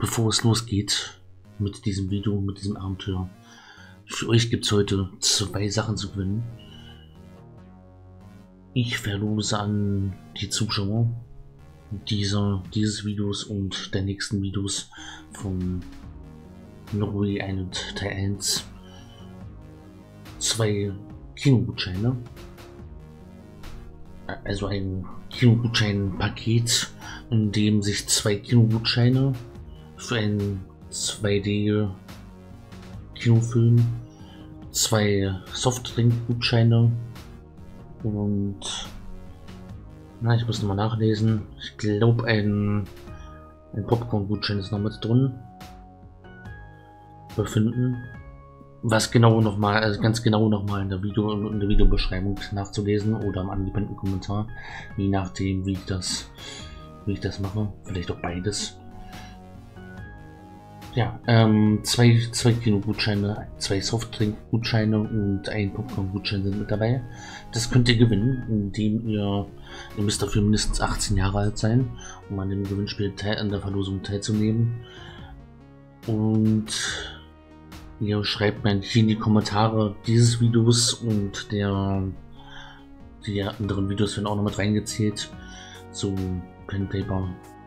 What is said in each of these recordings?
bevor es losgeht mit diesem Video, mit diesem Abenteuer, für euch gibt es heute 2 Sachen zu gewinnen. Ich verlose an die Zuschauer dieses Videos und der nächsten Videos von Norway Island Teil 1 2 Kinogutscheine. Also ein Kinogutschein-Paket, in dem sich 2 Kinogutscheine für einen 2D-Kinofilm, 2 Softdrink-Gutscheine und ich muss nochmal nachlesen. Ich glaube ein Popcorn-Gutschein ist noch mit drin befinden. Was genau nochmal, also ganz genau nochmal in der Videobeschreibung nachzulesen oder im angepinnten Kommentar, je nachdem wie ich das mache, vielleicht auch beides. Ja, 2 Kinogutscheine, 2 Softdrink-Gutscheine und ein Popcorn-Gutschein sind mit dabei. Das könnt ihr gewinnen, indem ihr müsst dafür mindestens 18 Jahre alt sein, um an dem Gewinnspiel an der Verlosung teilzunehmen. Und ihr schreibt mir hier in die Kommentare dieses Videos und die anderen Videos werden auch noch mit reingezählt zu Pen Paper.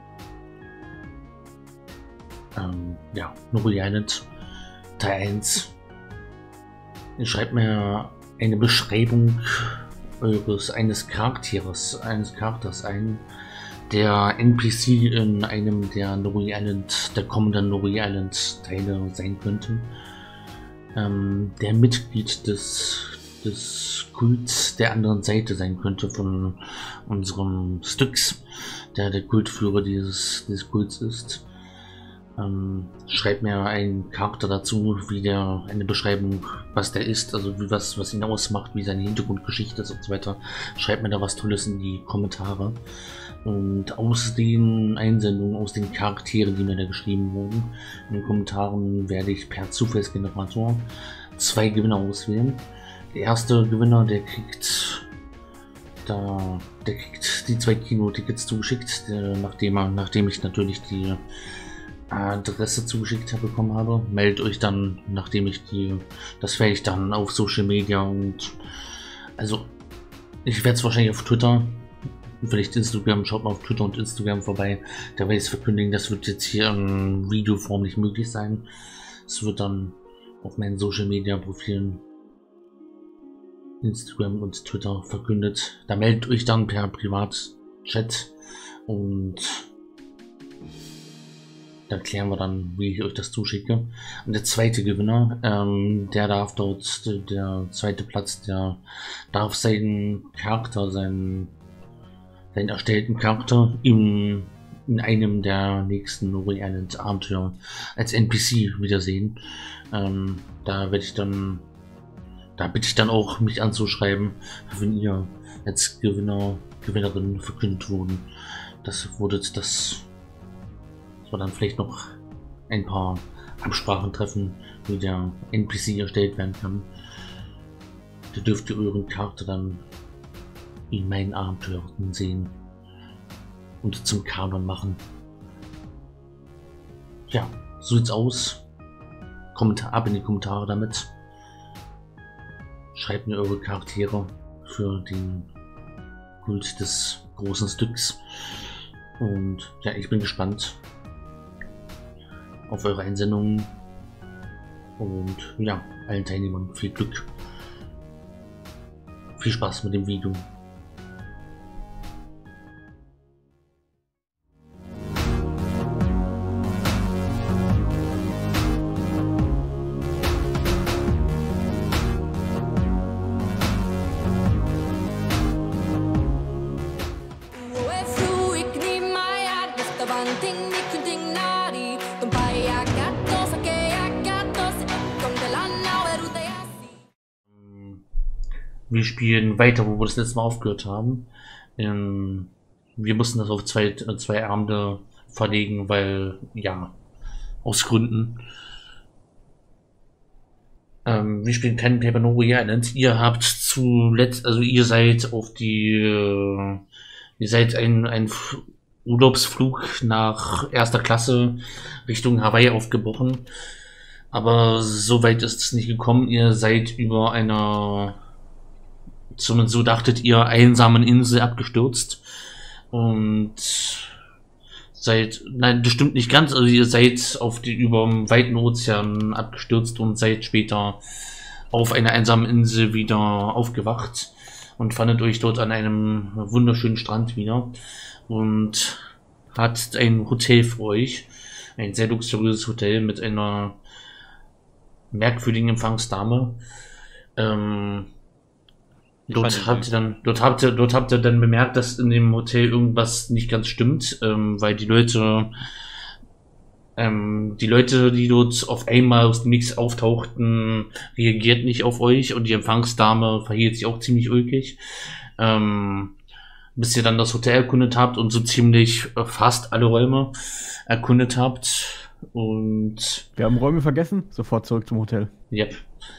Ja, Norway Island Teil 1. Ihr schreibt mir eine Beschreibung eines Charakters ein, der NPC in einem der kommenden Norway Island Teile sein könnte. Der Mitglied des Kults der anderen Seite sein könnte von unserem Styx, der Kultführer dieses Kults ist. Schreibt mir einen Charakter dazu, eine Beschreibung, was der ist, also was ihn ausmacht, wie seine Hintergrundgeschichte ist und so weiter. Schreibt mir da was Tolles in die Kommentare. Und aus den Einsendungen, aus den Charakteren, die mir da geschrieben wurden, in den Kommentaren werde ich per Zufallsgenerator 2 Gewinner auswählen. Der erste Gewinner, der kriegt die 2 Kinotickets zugeschickt, nachdem ich natürlich die Adresse zugeschickt bekommen habe. Meldet euch dann, nachdem ich das werde ich dann auf Social Media und also ich werde es wahrscheinlich auf Twitter, vielleicht Instagram, schaut mal auf Twitter und Instagram vorbei, da werde ich es verkündigen. Das wird jetzt hier in Videoform nicht möglich sein. Es wird dann auf meinen Social Media Profilen Instagram und Twitter verkündet. Da meldet euch dann per Privatchat und da klären wir dann, wie ich euch das zuschicke. Und der zweite Gewinner, der zweite Platz, der darf seinen Charakter, seinen erstellten Charakter in einem der nächsten Norway Island Abenteuer als NPC wiedersehen. Da bitte ich dann auch mich anzuschreiben, wenn ihr als Gewinnerin verkündet wurden. Das wir dann vielleicht noch ein paar Absprachen treffen, wie der NPC erstellt werden kann. Da dürft ihr euren Charakter dann in meinen Abenteuern sehen und zum Kanon machen. Ja, so sieht's aus. Ab in die Kommentare damit. Schreibt mir eure Charaktere für den Kult des großen Styx. Und ja, ich bin gespannt auf eure Einsendungen und ja, allen Teilnehmern viel Glück, viel Spaß mit dem Video. Wir spielen weiter, wo wir das letzte Mal aufgehört haben. Wir mussten das auf zwei Abende verlegen, weil, ja, aus Gründen. Wir spielen Pen Paper Norway Island. Ihr habt zuletzt, also ihr seid auf die, ihr seid Urlaubsflug nach erster Klasse Richtung Hawaii aufgebrochen. Aber so weit ist es nicht gekommen. Ihr seid über einer, zumindest so dachtet ihr, einsamen Insel abgestürzt. Und nein, das stimmt nicht ganz. Also ihr seid über dem weiten Ozean abgestürzt und seid später auf einer einsamen Insel wieder aufgewacht und fandet euch dort an einem wunderschönen Strand wieder und hat ein Hotel für euch, ein sehr luxuriöses Hotel mit einer merkwürdigen Empfangsdame. Dort habt ihr dann bemerkt, dass in dem Hotel irgendwas nicht ganz stimmt, weil die Leute, die dort auf einmal aus dem Nix auftauchten, reagiert nicht auf euch und die Empfangsdame verhielt sich auch ziemlich ulkig. Bis ihr dann das Hotel erkundet habt und so ziemlich fast alle Räume erkundet habt. Und wir haben Räume vergessen, sofort zurück zum Hotel. Yep.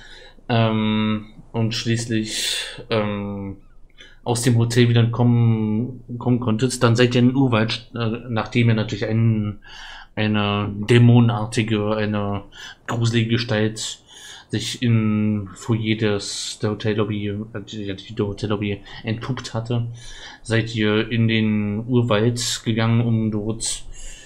Und schließlich aus dem Hotel wieder kommen konntet. Dann seid ihr in den Urwald, nachdem ihr natürlich eine dämonenartige, eine gruselige Gestalt sich im Foyer der Hotellobby entpuppt hatte, seid ihr in den Urwald gegangen, um dort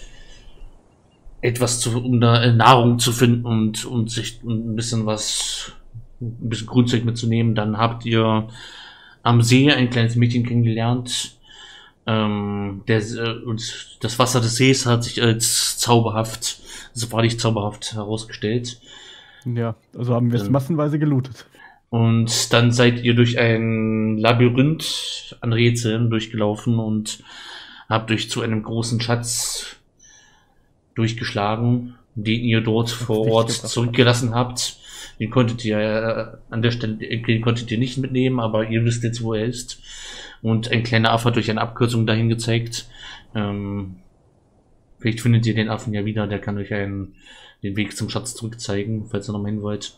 um da Nahrung zu finden und sich ein bisschen Grundzeug mitzunehmen. Dann habt ihr am See ein kleines Mädchen kennengelernt. Und das Wasser des Sees hat sich als wahrlich zauberhaft herausgestellt. Ja, also haben wir es massenweise gelootet. Und dann seid ihr durch ein Labyrinth an Rätseln durchgelaufen und habt euch zu einem großen Schatz durchgeschlagen, den ihr dort vor Ort zurückgelassen habt. Den konntet ihr nicht mitnehmen, aber ihr wisst jetzt, wo er ist. Und ein kleiner Affe hat durch eine Abkürzung dahin gezeigt. Vielleicht findet ihr den Affen ja wieder, der kann euch den Weg zum Schatz zurückzeigen, falls ihr noch mal hin wollt.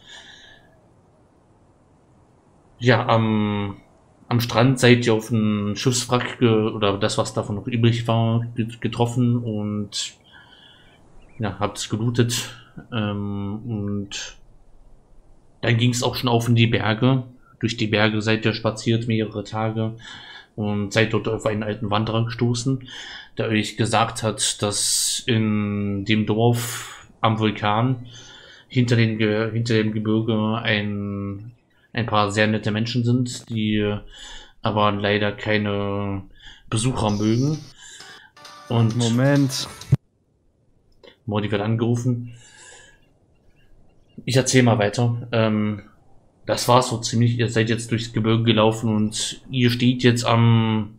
Ja, am Strand seid ihr auf ein Schiffswrack oder das, was davon noch übrig war, getroffen und ja, habt es gelootet. Und dann ging es auch schon auf in die Berge. Durch die Berge seid ihr spaziert mehrere Tage und seid dort auf einen alten Wanderer gestoßen, der euch gesagt hat, dass in dem Dorf am Vulkan hinter dem Gebirge ein paar sehr nette Menschen sind, die aber leider keine Besucher mögen. Und Moment. Morty wird angerufen. Ich erzähle mal weiter. Das war so ziemlich. Ihr seid jetzt durchs Gebirge gelaufen und ihr steht jetzt am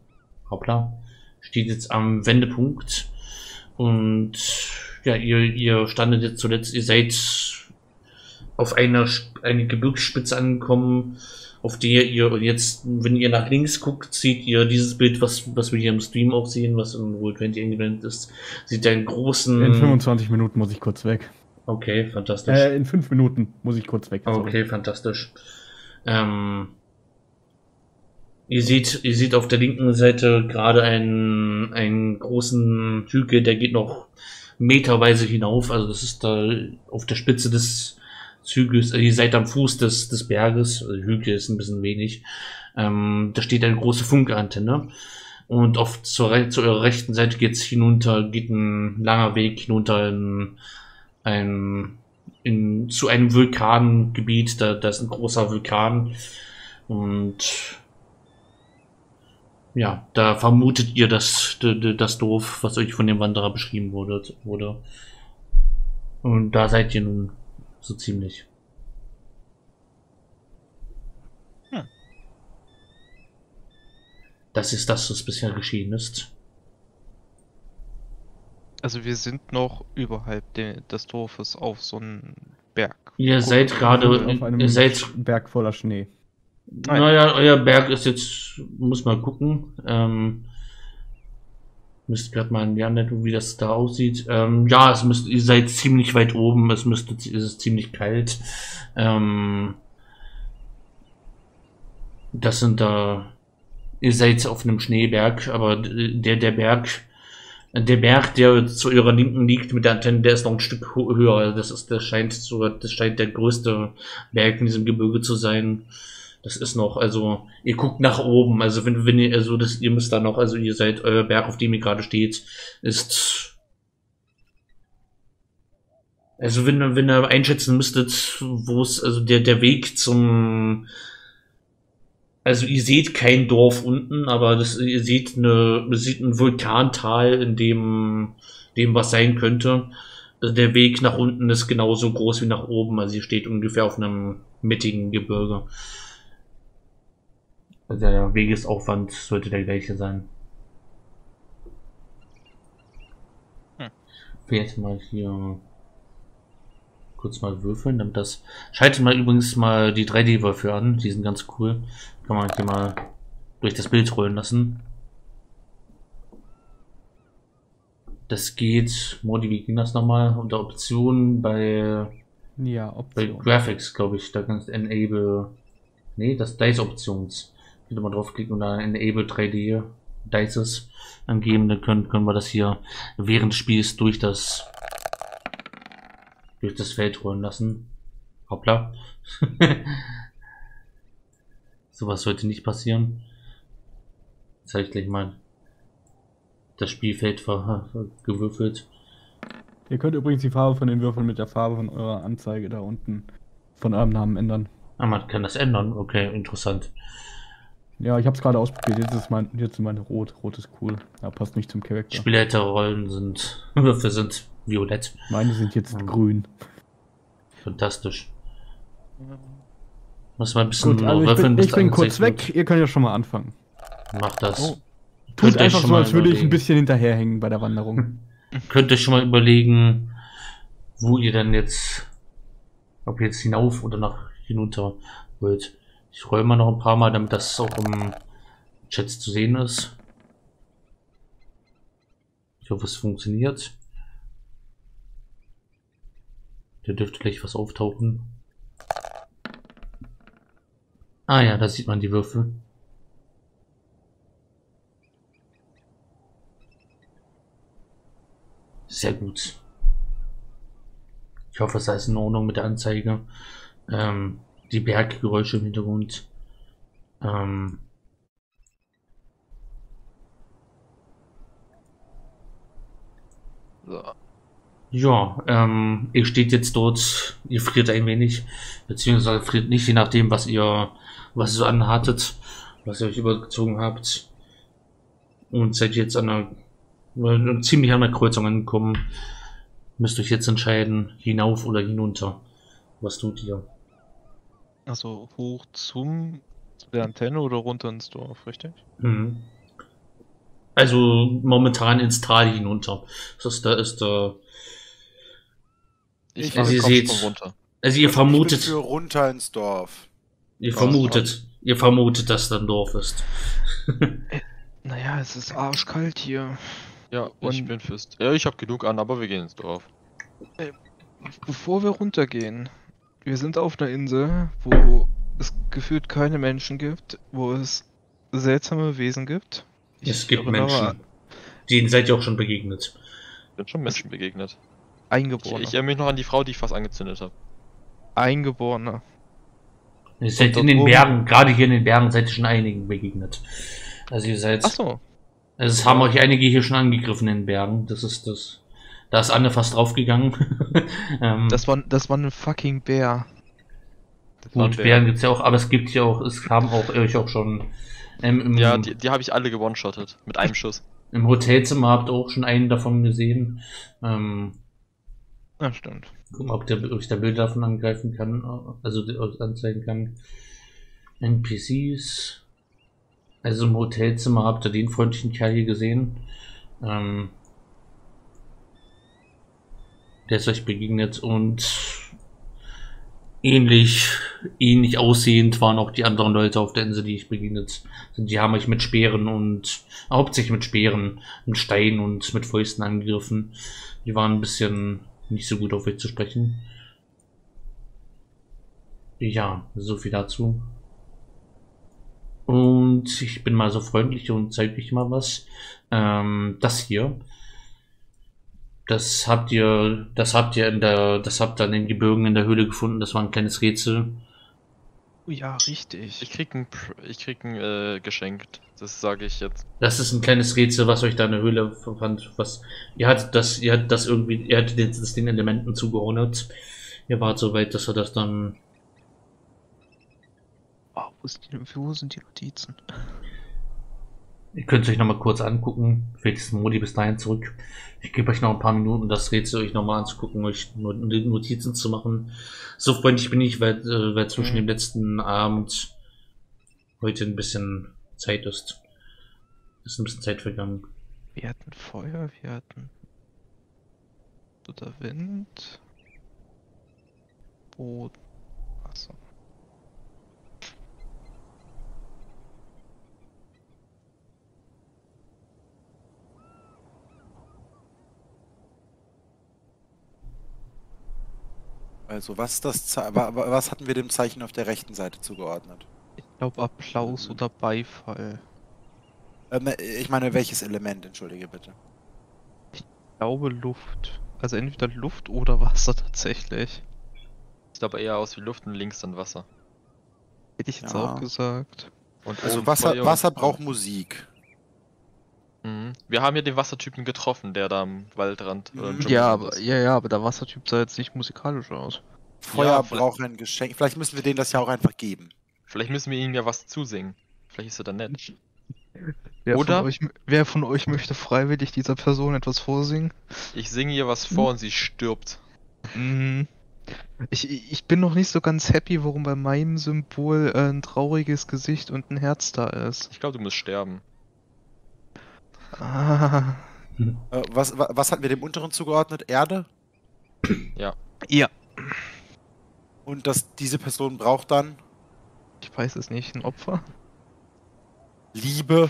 Wendepunkt. Und ja, ihr standet jetzt zuletzt. Ihr seid auf eine Gebirgsspitze angekommen, auf der ihr jetzt, wenn ihr nach links guckt, seht ihr dieses Bild, was wir hier im Stream auch sehen, was in Roll20 eingeblendet ist. Seht ihr einen großen... In 25 Minuten muss ich kurz weg. Okay, fantastisch. In 5 Minuten muss ich kurz weg. Okay, fantastisch. Ihr seht auf der linken Seite gerade einen großen Hügel, der geht noch meterweise hinauf. Also das ist da auf der Spitze des Hügels. Ihr seid am Fuß des Berges. Also Hügel ist ein bisschen wenig. Da steht eine große Funkantenne. Und zu eurer rechten Seite geht ein langer Weg hinunter zu einem Vulkangebiet, da ist ein großer Vulkan und ja, da vermutet ihr das Dorf, was euch von dem Wanderer beschrieben wurde. Und da seid ihr nun so ziemlich. Das ist das, was bisher geschehen ist. Also wir sind noch überhalb des Dorfes auf so einem Berg. Ihr seid gerade auf einem Berg voller Schnee. Naja, euer Berg ist jetzt, muss mal gucken. Müsst gerade mal in die Anleitung, wie das da aussieht. Ja, ihr seid ziemlich weit oben, es ist ziemlich kalt. Ihr seid auf einem Schneeberg, aber der Berg Der Berg, der zu ihrer Linken liegt mit der Antenne, der ist noch ein Stück höher. Das scheint der größte Berg in diesem Gebirge zu sein. Das ist noch, also, ihr guckt nach oben, also wenn ihr, also ihr müsst da noch, also ihr seid, euer Berg, auf dem ihr gerade steht, ist, also wenn ihr einschätzen müsstet, wo es, also der Weg zum, also ihr seht kein Dorf unten, aber ihr seht ein Vulkantal, in dem was sein könnte. Also der Weg nach unten ist genauso groß wie nach oben, also ihr steht ungefähr auf einem mittigen Gebirge. Also der Wegesaufwand sollte der gleiche sein. Ich will jetzt mal hier kurz mal würfeln, damit das... Schaltet mal übrigens mal die 3D-Würfel an, die sind ganz cool. Kann man hier mal durch das Bild rollen lassen. Das geht, Modi, wie ging das nochmal? Unter Optionen bei... Ja, Option. Bei Graphics, glaube ich, da kannst du Enable... Nee, das Dice Options. Wenn du mal draufklicken und dann Enable 3D Dices angeben, dann können wir das hier während des Spiels durch das Feld rollen lassen. Hoppla. Sowas sollte nicht passieren. Jetzt habe ich gleich mal das Spielfeld gewürfelt. Ihr könnt übrigens die Farbe von den Würfeln mit der Farbe von eurer Anzeige da unten von eurem Namen ändern. Ah, man kann das ändern. Okay, interessant. Ja, ich habe es gerade ausprobiert. Jetzt ist meine Rot. Rot ist cool. Ja, passt nicht zum Charakter. Spielleiterrollen sind Würfel sind violett. Meine sind jetzt grün. Fantastisch. Muss mal ein bisschen Gut, also ich bin kurz weg. Ihr könnt ja schon mal anfangen. Macht das. Oh. Tut einfach so, als würde ich ein bisschen hinterherhängen bei der Wanderung. Könnt ihr schon mal überlegen, wo ihr dann jetzt, ob ihr jetzt hinauf oder nach hinunter wollt. Ich roll mal noch ein paar Mal, damit das auch im Chat zu sehen ist. Ich hoffe, es funktioniert. Da dürfte gleich was auftauchen. Ah ja, da sieht man die Würfel. Sehr gut. Ich hoffe, es ist in Ordnung mit der Anzeige. Die Berggeräusche im Hintergrund. So. Ja, ihr steht jetzt dort, ihr friert ein wenig, beziehungsweise friert nicht, je nachdem, was ihr so anhattet, was ihr euch übergezogen habt. Und seid jetzt ziemlich an der Kreuzung angekommen. Müsst euch jetzt entscheiden, hinauf oder hinunter. Was tut ihr? Also hoch zu der Antenne oder runter ins Dorf, richtig? Mhm. Also momentan ins Tal hinunter. Da ist der. Also ihr seht, runter. Also ihr vermutet. Ich bin für runter ins Dorf. Ihr vermutet, dass da ein Dorf ist. Naja, es ist arschkalt hier. Ja, ich bin Fürst. Ja, ich habe genug an, aber wir gehen ins Dorf. Bevor wir runtergehen, wir sind auf einer Insel, wo es gefühlt keine Menschen gibt, wo es seltsame Wesen gibt. Es gibt Menschen. Denen seid ihr auch schon begegnet. Ich bin schon Menschen begegnet. Eingeborene. Ich erinnere mich noch an die Frau, die ich fast angezündet habe. Eingeborene. Ihr seid in den Bergen, gerade hier in den Bergen, seid ihr schon einigen begegnet. Also ihr seid. Ach so. Also es haben euch einige hier schon angegriffen in den Bergen. Das ist das. Da ist Anne fast draufgegangen. Das war ein fucking Bär. Gut, Bären gibt's ja auch, aber es gibt ja auch, es haben auch euch auch schon. Ja, die habe ich alle gewone-shottet. Mit einem Schuss. Im Hotelzimmer habt ihr auch schon einen davon gesehen. Ja, stimmt. Gucken, ob der euch da Bilder davon angreifen kann, also euch anzeigen kann. NPCs. Also im Hotelzimmer habt ihr den freundlichen Kerl hier gesehen. Der ist euch begegnet und ähnlich aussehend waren auch die anderen Leute auf der Insel, die ich begegnet sind. Die haben euch mit Speeren und hauptsächlich mit Speeren, mit Steinen und mit Fäusten angegriffen. Die waren ein bisschen nicht so gut auf euch zu sprechen. Ja, so viel dazu. Und ich bin mal so freundlich und zeige euch mal was. Das hier das habt ihr das habt ihr in den Gebirgen in der Höhle gefunden. Das war ein kleines Rätsel. Oh ja, richtig. Ich krieg ein Geschenk. Das sage ich jetzt. Das ist ein kleines Rätsel, was euch da in der Höhle fand. Ihr hattet das den Elementen zugeordnet. Ihr wart so weit, dass ihr das dann. Oh, wo sind die Notizen? Ihr könnt es euch nochmal kurz angucken. Vielleicht ist Modi bis dahin zurück. Ich gebe euch noch ein paar Minuten, das Rätsel euch nochmal anzugucken, euch Notizen zu machen. So freundlich bin ich, weil zwischen dem letzten Abend heute ein bisschen Zeit ist. Ist ein bisschen Zeit vergangen. Wir hatten Feuer, wir hatten oder Wind, Boden, Wasser. Also, was hatten wir dem Zeichen auf der rechten Seite zugeordnet? Ich glaube Applaus oder Beifall. Ich meine, welches Element, entschuldige bitte. Ich glaube Luft. Also entweder Luft oder Wasser tatsächlich. Sieht aber eher aus wie Luft und links dann Wasser. Hätte ich jetzt Ja. auch gesagt. Und Also oben Wasser, Feuer Wasser und- braucht Musik. Mhm. Wir haben ja den Wassertypen getroffen, der da am Waldrand oder im Mhm. Dschungel Ja, ist. aber der Wassertyp sah jetzt nicht musikalisch aus. Feuer Ja, vielleicht- braucht ein Geschenk. Vielleicht müssen wir denen das ja auch einfach geben. Vielleicht müssen wir ihm ja was zusingen. Vielleicht ist er dann nett. Wer Oder- wer von euch möchte freiwillig dieser Person etwas vorsingen? Ich singe ihr was vor und sie stirbt. Mhm. Ich bin noch nicht so ganz happy, warum bei meinem Symbol ein trauriges Gesicht und ein Herz da ist. Ich glaube, du musst sterben. Ah. Was hatten wir dem unteren zugeordnet? Erde? Ja. Ja, Und diese Person braucht dann ich weiß es nicht, ein Opfer? Liebe.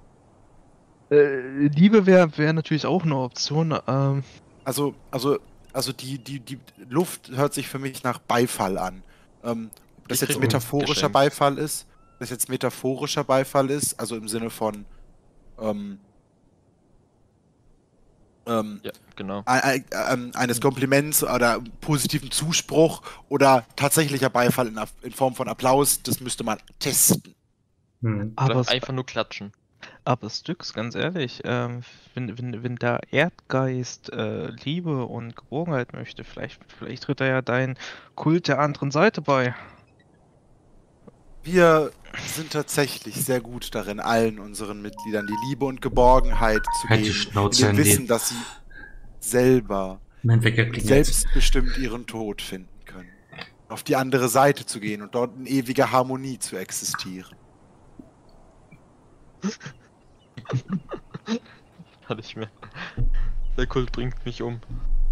Liebe wäre natürlich auch eine Option. Also die Luft hört sich für mich nach Beifall an. Ob das Ich jetzt krieg ein metaphorischer Geschenk. Beifall ist, also im Sinne von Ja, genau. eines Kompliments oder positiven Zuspruch oder tatsächlicher Beifall in Form von Applaus, das müsste man testen. Aber, Vielleicht einfach nur klatschen. aber Styx, ganz ehrlich, wenn der Erdgeist Liebe und Geborgenheit möchte, vielleicht tritt er ja dein Kult der anderen Seite bei. Wir sind tatsächlich sehr gut darin, allen unseren Mitgliedern die Liebe und Geborgenheit zu Halt die geben, Schnauze, in dem Andy. Wissen, dass sie selber Mein Wecker klingelt. selbstbestimmt ihren Tod finden können. Auf die andere Seite zu gehen und dort in ewiger Harmonie zu existieren. Kann ich mehr. Der Kult bringt mich um.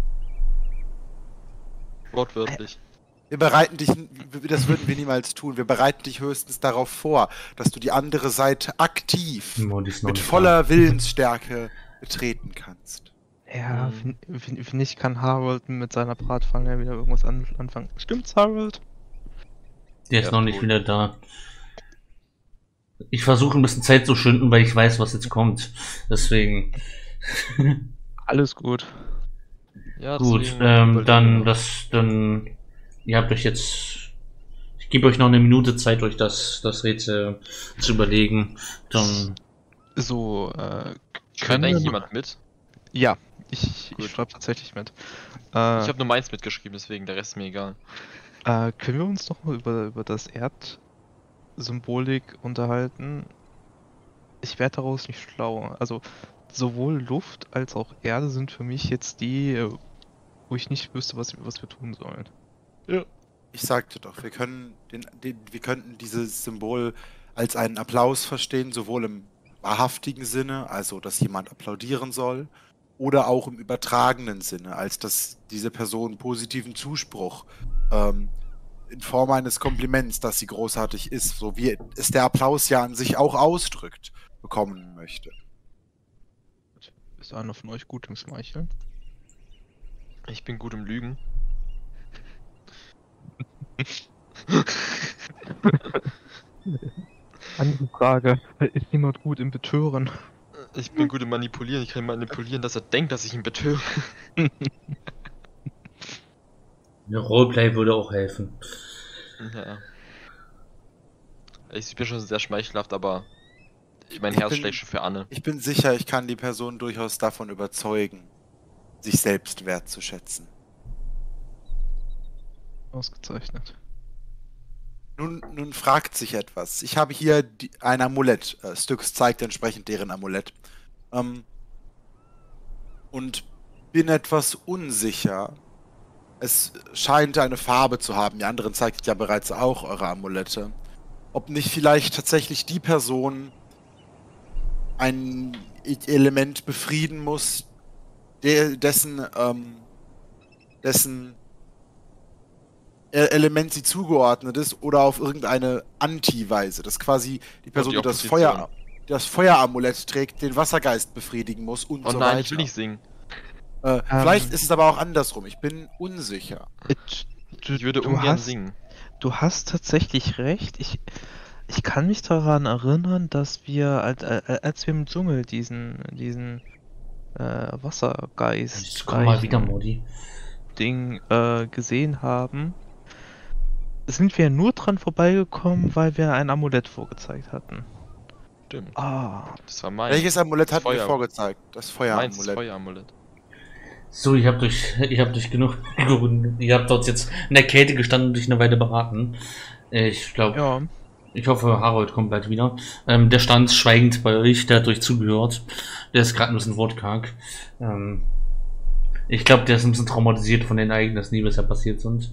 Wortwörtlich. Wir bereiten dich, das würden wir niemals tun, wir bereiten dich höchstens darauf vor, dass du die andere Seite aktiv Modi ist noch mit nicht voller Willensstärke betreten kannst. Ja, finde ich, kann Harold mit seiner Bratpfanne ja wieder irgendwas anfangen. Stimmt's, Harold? da. Der ist Ja, noch nicht gut. wieder da. Ich versuche ein bisschen Zeit zu schinden, weil ich weiß, was jetzt kommt. Deswegen. Alles gut. Ja, Gut, deswegen dann. Ihr habt euch jetzt. Ich gebe euch noch eine Minute Zeit, euch das Rätsel zu überlegen. Dann. So, Schreibt eigentlich jemand mit? Ja, ich Gut. schreibe tatsächlich mit. Ich habe nur meins mitgeschrieben, deswegen der Rest ist mir egal. Können wir uns noch mal über das Erdsymbolik unterhalten? Ich werde daraus nicht schlau. Also, sowohl Luft als auch Erde sind für mich jetzt die, wo ich nicht wüsste, was wir tun sollen. Ich sagte doch, wir könnten dieses Symbol als einen Applaus verstehen, sowohl im wahrhaftigen Sinne, also dass jemand applaudieren soll, oder auch im übertragenen Sinne, als dass diese Person positiven Zuspruch in Form eines Kompliments, dass sie großartig ist, so wie es der Applaus ja an sich auch ausdrückt, bekommen möchte. Ist einer von euch gut im Schmeicheln? Ich bin gut im Lügen. Andere Frage. Ist jemand gut im Betören? Ich bin gut im Manipulieren. Ich kann manipulieren, dass er denkt, dass ich ihn betöre. Ja, Roleplay würde auch helfen. Ja. Ich bin schon sehr schmeichelhaft, aber mein Ich Herz bin- schlägt schon für Anne. Ich bin sicher, ich kann die Person durchaus davon überzeugen, sich selbst wertzuschätzen. Ausgezeichnet. Nun fragt sich etwas. Ich habe hier ein Amulett. Styx zeigt entsprechend deren Amulett. Und bin etwas unsicher. Es scheint eine Farbe zu haben. Die anderen zeigt ja bereits auch eure Amulette. Ob nicht vielleicht tatsächlich die Person ein Element befrieden muss, dessen Element sie zugeordnet ist, oder auf irgendeine Anti-Weise, dass quasi die Person, die die das Opposition. Feueramulett trägt, den Wassergeist befriedigen muss und Oh so nein, weiter. ich will nicht singen. Vielleicht ist es aber auch andersrum. Ich bin unsicher. Ich würde ungern singen. Du hast tatsächlich recht. Ich kann mich daran erinnern, dass wir, als wir im Dschungel diesen Wassergeist Jetzt komm mal wieder, Modi. Ding gesehen haben, sind wir nur dran vorbeigekommen, weil wir ein Amulett vorgezeigt hatten. Stimmt. Ah, Das war mein. Welches Amulett hat mir Feuer. vorgezeigt? Das Meins Feueramulett. Feueramulett. So, ihr habt euch genug gewunden. Ihr habt dort jetzt in der Kälte gestanden und euch eine Weile beraten. Ich glaube, ja. ich hoffe, Harold kommt bald wieder. Der stand schweigend bei euch, der hat euch zugehört. Der ist gerade ein bisschen wortkarg. Ich glaube, der ist ein bisschen traumatisiert von den Ereignissen, die bisher passiert sind.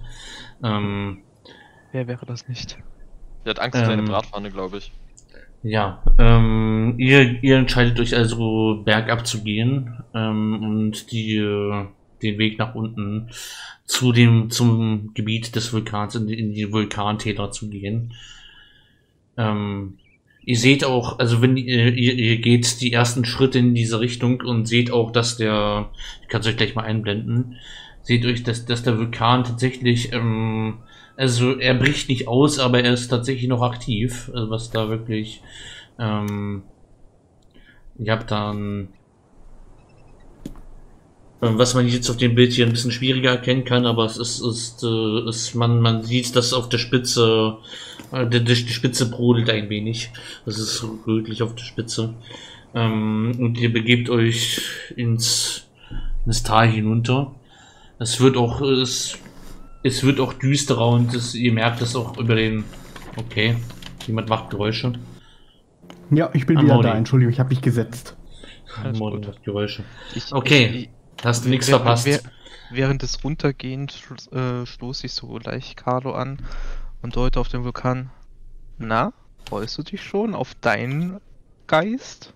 Wer wäre das nicht? Der hat Angst vor seine Bratpfanne, glaube ich. Ja, ihr entscheidet euch also bergab zu gehen und den Weg nach unten zum Gebiet des Vulkans, in die Vulkantäler zu gehen. Ihr seht auch, also wenn ihr geht die ersten Schritte in diese Richtung und seht auch, dass ich kann es euch gleich mal einblenden, seht euch, dass der Vulkan tatsächlich, also er bricht nicht aus, aber er ist tatsächlich noch aktiv, also was da wirklich, ihr habt dann, was man jetzt auf dem Bild hier ein bisschen schwieriger erkennen kann, aber man sieht, dass auf der Spitze, die Spitze brodelt ein wenig. Das ist rötlich auf der Spitze. Und ihr begebt euch ins Tal hinunter. Es wird auch düsterer und ihr merkt es auch über den... Okay, jemand macht Geräusche. Ja, ich bin wieder da. Entschuldigung, ich habe mich gesetzt. Alles Morgen gut. macht Geräusche. Ich- Okay, ich- hast du nichts verpasst. Während des Runtergehens stoße ich so leicht Carlo an und deute auf den Vulkan. Na, freust du dich schon auf deinen Geist?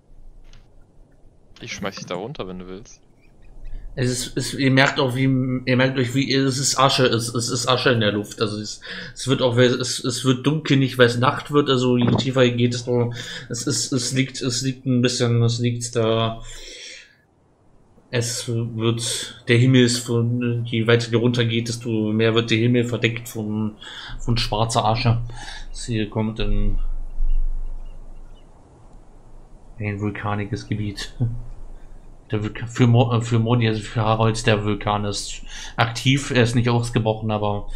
Ich schmeiß dich da runter, wenn du willst. Ihr merkt euch, wie es ist Asche, es ist Asche in der Luft. Also es wird auch, es wird dunkel, nicht weil es Nacht wird. Also je tiefer ihr geht, es liegt ein bisschen, es liegt da. Der Himmel ist je weiter ihr runter geht, desto mehr wird der Himmel verdeckt von schwarzer Asche. Hier kommt ein vulkaniges Gebiet. Für Modi, also für Harold, der Vulkan ist aktiv, er ist nicht ausgebrochen, aber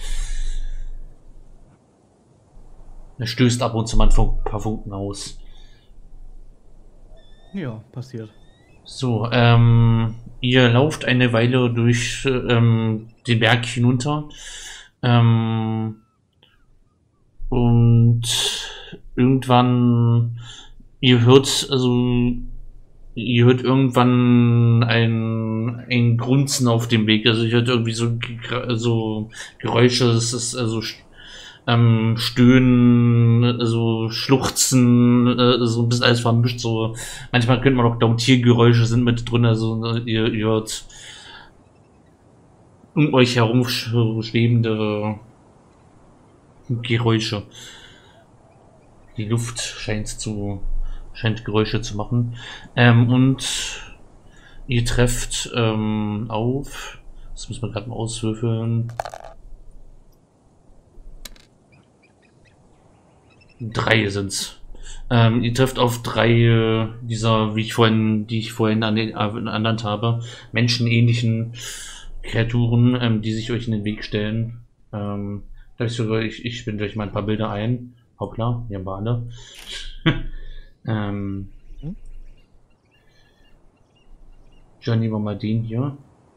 er stößt ab und zu mal ein paar Funken aus. Ja, passiert. So, ihr lauft eine Weile durch den Berg hinunter und irgendwann ihr hört irgendwann ein Grunzen auf dem Weg. Also ihr hört irgendwie so Geräusche, es ist also Stöhnen, also Schluchzen, so ein bisschen alles vermischt. So manchmal könnte man auch glauben, Tiergeräusche sind mit drin. Also ihr hört um euch herum schwebende Geräusche. Die Luft scheint Geräusche zu machen. Und ihr trefft auf... Das müssen wir gerade mal auswürfeln. 3 sind's. Ihr trifft auf 3 dieser, die ich vorhin ernannt habe, menschenähnlichen Kreaturen, die sich euch in den Weg stellen. Ich blende euch mal ein paar Bilder ein. Hoppla, hier haben wir alle. Johnny, war mal den hier.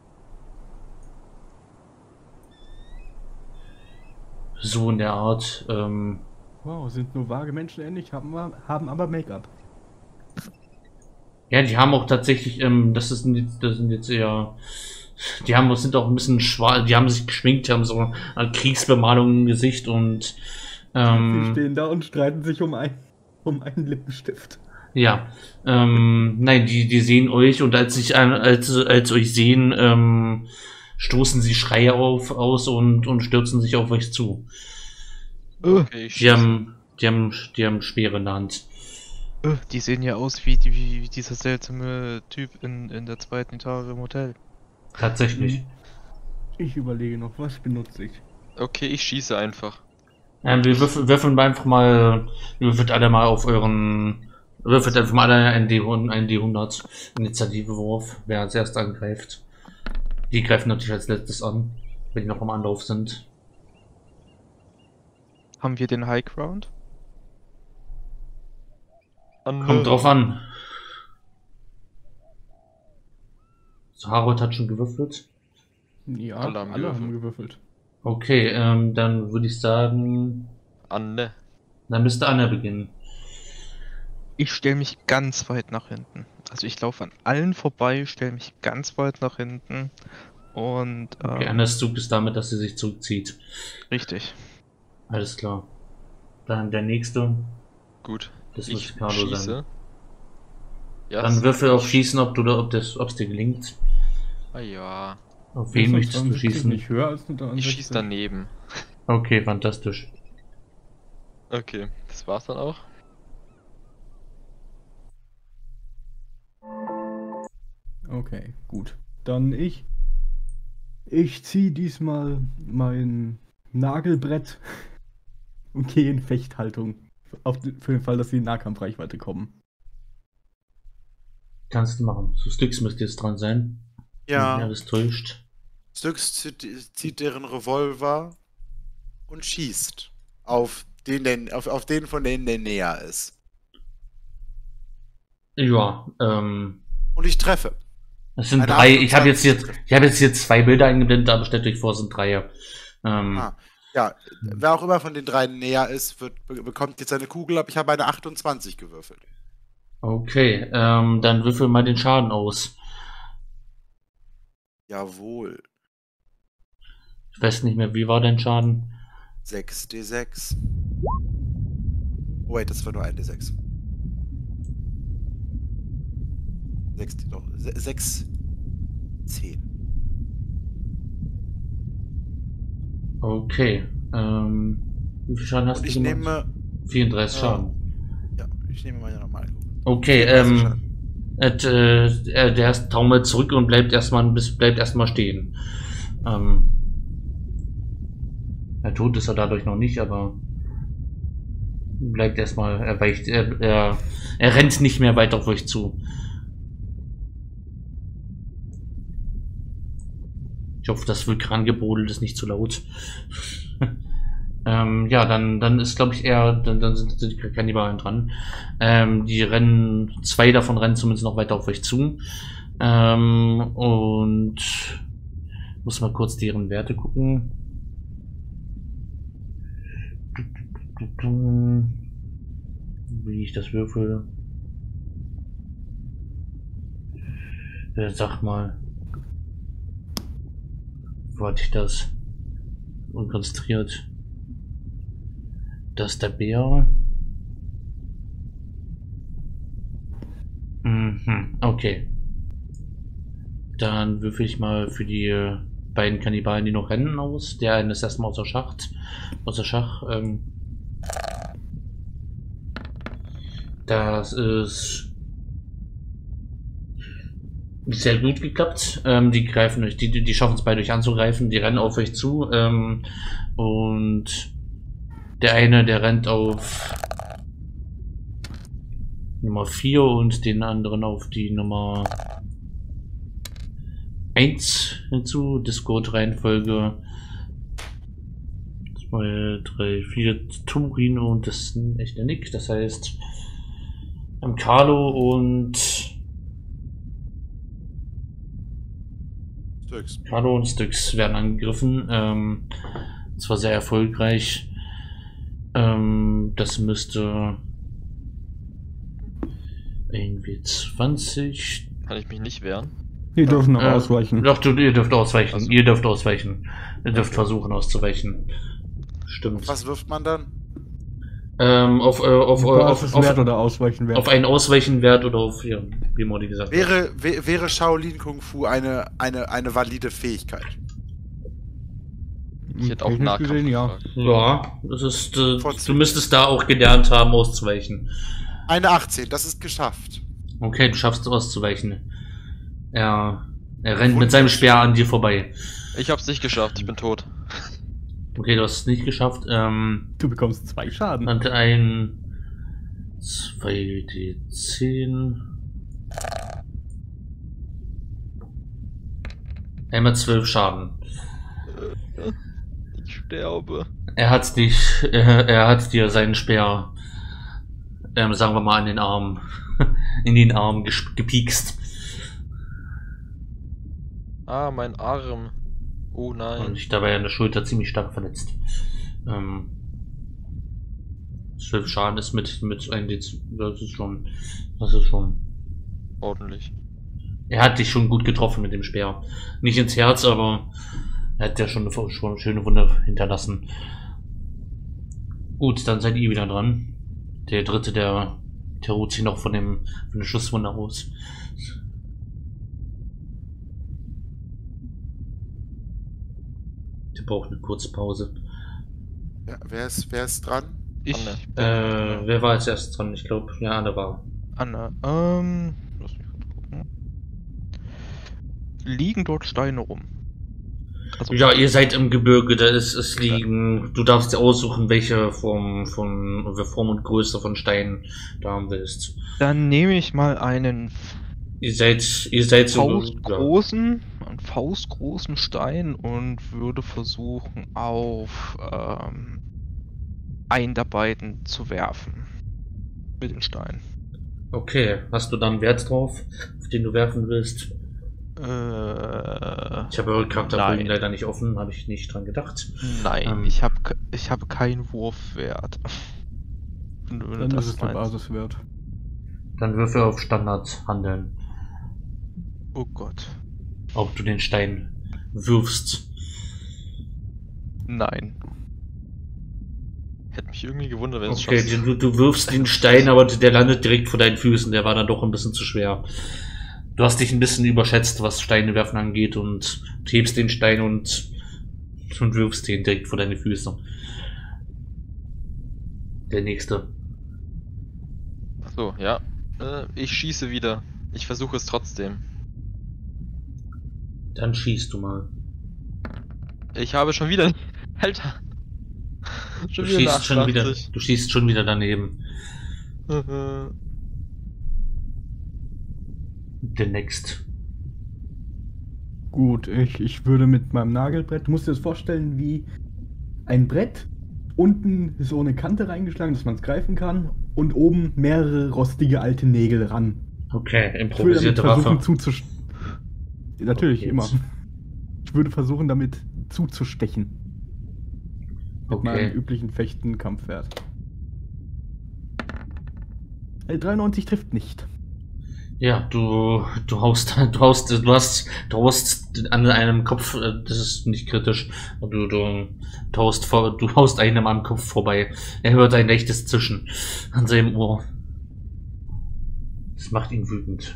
So in der Art. Wow, sind nur vage Menschen ähnlich, haben aber Make-up. Ja, die haben auch tatsächlich, das sind jetzt eher, sind auch ein bisschen schwarz, die haben sich geschminkt, die haben so eine Kriegsbemalung im Gesicht und Sie stehen da und streiten sich um einen Lippenstift. ja, nein, die sehen euch und als euch sehen, stoßen sie Schreie aus und stürzen sich auf euch zu. Okay, ich Die haben Speere in der Hand. Die sehen ja aus wie dieser seltsame Typ in der 2. Etage im Hotel. Tatsächlich. Ich überlege noch, was benutze ich? Okay, ich schieße einfach. Wir würfeln einfach mal, würfelt einfach mal einen D100 Initiativewurf, wer als erst angreift. Die greifen natürlich als letztes an, wenn die noch im Anlauf sind. Haben wir den High Ground? Kommt drauf an. So, Harold hat schon gewürfelt. Ja, Alle haben alle gewürfelt. haben gewürfelt. Okay, dann würde ich sagen, Anne. dann müsste Anna beginnen. Ich stelle mich ganz weit nach hinten. Also ich laufe an allen vorbei, stelle mich ganz weit nach hinten und Okay, Annas Zug ist damit, dass sie sich zurückzieht. richtig. Alles klar. Dann der nächste. Gut. Das Ich muss Carlo sein. schieße. Ja, Dann würfel auf Schießen, ob es dir gelingt. Ah ja. Auf wen möchtest du schießen? Nicht höher als unter Ich schieße daneben. Okay, fantastisch. Okay, das war's dann auch. Okay, gut. Dann ich ziehe diesmal mein Nagelbrett und gehe in Fechthaltung. Für den Fall, dass sie in Nahkampfreichweite kommen. Kannst du machen. So Styx müsste jetzt dran sein. Wenn mich Ja, alles täuscht. Styx zieht deren Revolver und schießt auf den, auf den von denen, der näher ist. Ja, Und ich treffe. es sind Eine 3. Ich habe 28 jetzt hier 2 Bilder eingeblendet, aber stellt euch vor, es sind 3. Ja, wer auch immer von den 3 näher ist, bekommt jetzt eine Kugel ab. Ich habe eine 28 gewürfelt. Okay, dann würfel mal den Schaden aus. Jawohl. Ich weiß nicht mehr, wie war dein Schaden? 6d6. Oh wait, das war nur 1d6. 6 10. Okay, wie viel Schaden hast Und du ich gemacht? nehme. 34 Schaden. Ja, ich nehme meine normale Kugel. Okay, 34 Schaden. der taumelt zurück und bleibt erstmal stehen. Tot ist er dadurch noch nicht, aber bleibt erstmal, er rennt nicht mehr weiter auf euch zu. Ich hoffe, das Vulkangebrodel ist nicht zu laut. Ja, dann ist, glaube ich, dann sind die Kannibalen dran. Die rennen, 2 davon rennen zumindest noch weiter auf euch zu. Und muss mal kurz deren Werte gucken. Wie ich das würfel. Sag mal. Wo hatte ich das? Unkonzentriert. Das ist der Bär. Okay. Dann würfel ich mal für die beiden Kannibalen, die noch rennen, aus. Der eine ist erstmal außer Schach. Das ist sehr gut geklappt. Die greifen euch, die schaffen es beide euch anzugreifen, die rennen auf euch zu. Und der eine, der rennt auf Nummer 4 und den anderen auf die Nummer 1 hinzu. Discord-Reihenfolge 2, 3, 4 Turin und das ist ein echter Nick. Das heißt, Carlo und Styx werden angegriffen. Zwar sehr erfolgreich. Das müsste irgendwie 20. Kann ich mich nicht wehren? Die dürfen noch ausweichen. Doch, ihr dürft ausweichen. Also. Ihr dürft ausweichen. Ihr dürft versuchen auszuweichen. Stimmt. Was wirft man dann? Basiswert oder Ausweichenwert. Auf einen Ausweichenwert oder auf, ja, wie Modi gesagt hat. Wäre Shaolin Kung Fu eine valide Fähigkeit? Ich hätte auch Technisch Nahkampf gesehen, ja. gefragt. Ja, das ist, du müsstest da auch gelernt haben, auszuweichen. Eine 18, das ist geschafft. Okay, du schaffst es auszuweichen. Er rennt mit seinem Speer an dir vorbei. Ich hab's nicht geschafft, ich bin tot. Okay, du hast es nicht geschafft. Du bekommst 2 Schaden. Und ein 2d10. Einmal 12 Schaden. Ich sterbe. Er hat dir seinen Speer, sagen wir mal, in den Arm gepiekst. Ah, mein Arm. Oh nein. Und ich dabei an der Schulter ziemlich stark verletzt. 12 Schaden ist mit 1d, das ist schon Ordentlich. Er hat dich schon gut getroffen mit dem Speer. Nicht ins Herz, aber er hat ja schon eine schöne Wunde hinterlassen. Gut, dann seid ihr wieder dran. Der dritte, der ruht sich noch von der Schusswunde aus. Der braucht eine kurze Pause. Ja, wer ist dran? Ich. Anne. Wer war als erstes dran? Ich glaube, ja, Anne war. Anna, lass mich kurz gucken. Liegen dort Steine rum? Also, Ja, ihr seid im Gebirge, da ist es liegen. Du darfst dir aussuchen, welche Form und Größe von Steinen du haben willst. Dann nehme ich mal einen Ihr seid so. faustgroßen Stein und würde versuchen, auf einen der beiden zu werfen. Mit den Steinen. Okay, hast du da einen Wert drauf, auf den du werfen willst? Ich habe eure Charakterfolgen leider nicht offen, habe ich nicht dran gedacht. Nein, ich habe keinen Wurfwert. Dann ist es der Basiswert. Dann würfel auf Standard handeln, Oh Gott. ob du den Stein wirfst. Nein. Hätte mich irgendwie gewundert, wenn es Okay, du wirfst den Stein, aber der landet direkt vor deinen Füßen, der war dann doch ein bisschen zu schwer. Du hast dich ein bisschen überschätzt, was Steine werfen angeht und hebst den Stein und wirfst den direkt vor deine Füße. Der nächste. Achso, ja. Ich schieße wieder. Ich versuche es trotzdem. Dann schießt du mal. Ich habe schon wieder... Alter. Du schießt schon wieder daneben. Der next. Gut, ich würde mit meinem Nagelbrett, du musst dir das vorstellen wie ein Brett, unten so eine Kante reingeschlagen, dass man es greifen kann und oben mehrere rostige alte Nägel ran. Okay, Ich würde damit improvisierte versuchen Waffe. Natürlich, Okay, immer. jetzt. Ich würde versuchen damit zuzustechen. Mit meinem Okay. üblichen Fechten-Kampfwert. 93 trifft nicht. Ja, du hast an einem Kopf, das ist nicht kritisch, du haust einem am Kopf vorbei. Er hört ein leichtes Zischen an seinem Ohr. Das macht ihn wütend.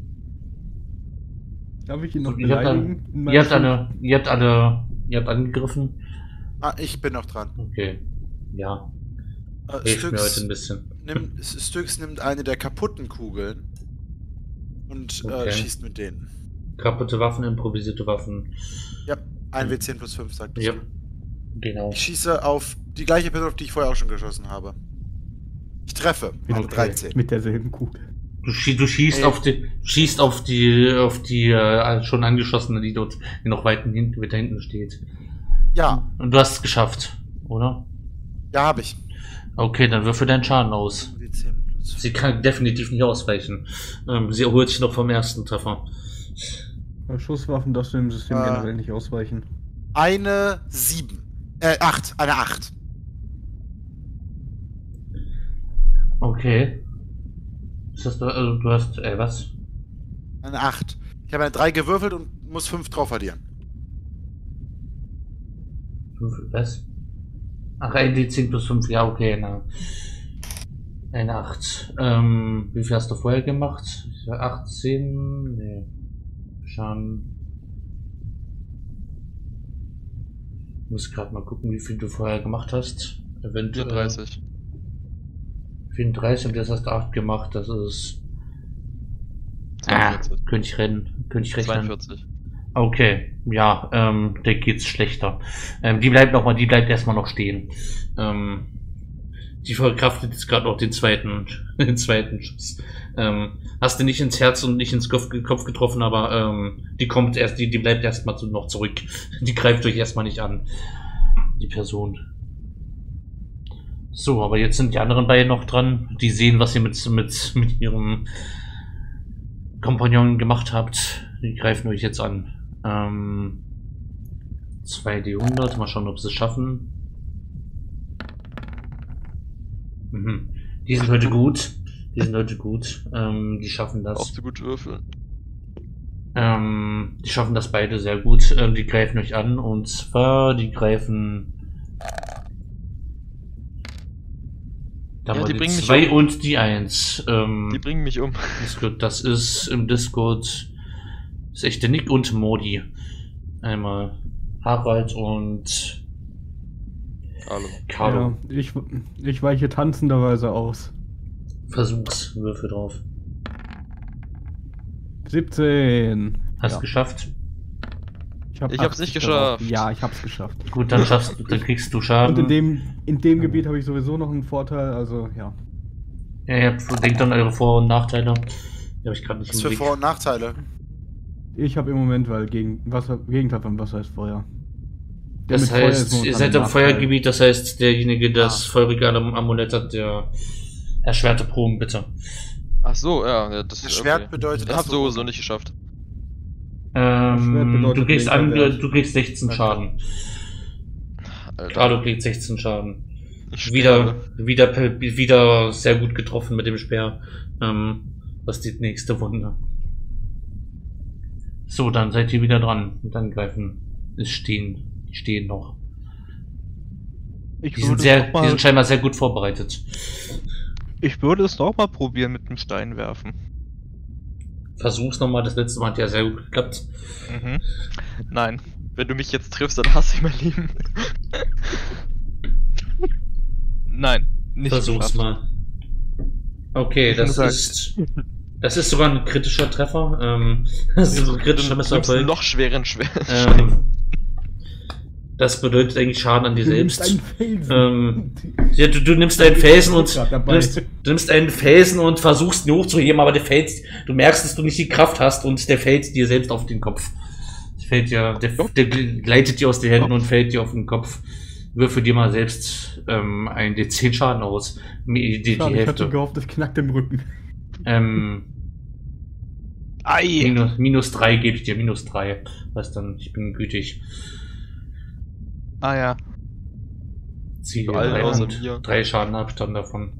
Darf ich ihn noch Ihr habt beleidigen? in meinem ihr habt angegriffen? Ah, ich bin noch dran. Okay. Ja, hilft mir heute ein bisschen. Styx nimmt eine der kaputten Kugeln und Okay. schießt mit denen. Kaputte Waffen, improvisierte Waffen. Ja, 1W10 plus 5 sagt es. Ja, genau. Ich schieße auf die gleiche Person, auf die ich vorher auch schon geschossen habe. Ich treffe. Mit, Alle 13. mit derselben Kugel. Du schießt Ey. auf die schon angeschossene, die noch weiter hinten steht. Ja, Und du hast es geschafft, oder? ja, habe ich. Okay, dann würfel deinen Schaden aus. W10 plus Sie kann definitiv nicht ausweichen. Sie erholt sich noch vom ersten Treffer. Bei Schusswaffen darfst du im System Ah. generell nicht ausweichen. Eine 7. 8. Eine 8. Okay. Ist das, also du hast, was? Eine 8. Ich habe eine 3 gewürfelt und muss 5 drauf addieren. Was? Ach, 1d10 plus 5, ja, okay, na. Eine 8. Wie viel hast du vorher gemacht? 18? Nee. Schaden. Ich muss gerade mal gucken, wie viel du vorher gemacht hast. Eventuell 34. 34 und jetzt hast du 8 gemacht, das ist. 42. Könnte ich rechnen. 42. Okay, ja, der geht's schlechter. Die bleibt erstmal noch stehen. Die verkraftet jetzt gerade noch den zweiten Schuss. Hast du nicht ins Herz und nicht ins Kopf getroffen, aber die kommt erst, die bleibt erstmal noch zurück. Die greift euch erstmal nicht an. Die Person. So, aber jetzt sind die anderen beiden noch dran. Die sehen, was ihr mit ihrem Kompagnon gemacht habt. Die greifen euch jetzt an. 2d100, mal schauen, ob sie es schaffen. Mhm. Die sind heute gut. Die schaffen das. Brauchst du gut würfeln. Die schaffen das beide sehr gut. Die greifen euch an und zwar, die greifen. Da Ja, war die die bringen mich 2 um. und die 1. Die bringen mich um. Das ist im Discord. Das ist echt der Nick und Modi. Einmal Harald und Hallo. Carlo. Ja, ich weiche tanzenderweise aus. Versuchswürfe drauf. 17. Hast Ja. geschafft? Ich Ich hab's nicht geschafft. Ja, ich hab's geschafft. Gut, dann kriegst du Schaden. Und in dem Gebiet habe ich sowieso noch einen Vorteil, also ja. Ja, denkt an eure Vor- und Nachteile. Die habe ich gerade nicht Was im für Blick. Vor- und Nachteile? Ich habe im Moment, weil Gegenteil von Wasser ist Feuer. Der Das mit Feuer ist heißt, momentan ihr seid ein im Nachteil. Feuergebiet, das heißt, derjenige, der das feurige Amulett hat, der erschwerte Proben, bitte. Ach so, ja, das Das Schwert bedeutet, Ich hab dass du- sowieso nicht geschafft. Schwert bedeutet weniger Du kriegst 16 Danke. Schaden. Alter. Carlo kriegt 16 Schaden. Ich sterbe. Wieder sehr gut getroffen mit dem Speer. Was die nächste Wunde. So, dann seid ihr wieder dran. Und dann greifen. Die stehen noch. Ich Die sind scheinbar sehr gut vorbereitet. Ich würde es doch mal probieren mit dem Stein werfen. Versuch's nochmal, das letzte Mal hat ja sehr gut geklappt. Mhm. Nein, wenn du mich jetzt triffst, dann hasse ich mein Leben. Nein, nicht Versuch's geschafft. mal. Okay, Wie das gesagt. das ist sogar ein kritischer Treffer. Das ist ein kritischer Du nimmst Misserfolg. einen noch schweren Das bedeutet eigentlich Schaden an dir Du nimmst selbst. einen Felsen. Ja, du nimmst einen Felsen und Grad dabei. du nimmst einen Felsen und versuchst ihn hochzuheben, aber du merkst, dass du nicht die Kraft hast und der fällt dir selbst auf den Kopf. Der gleitet dir aus den Händen und fällt dir auf den Kopf. Würfel dir mal selbst ein D10 Schaden aus. Die Schade, ich hatte Hälfte. gehofft, das knackt im Rücken. Ei! Minus 3 gebe ich dir, minus 3. Was dann, ich bin gütig. Ah ja. Zieh Für dir alle außer 3 mir. 3 Schaden Abstand davon.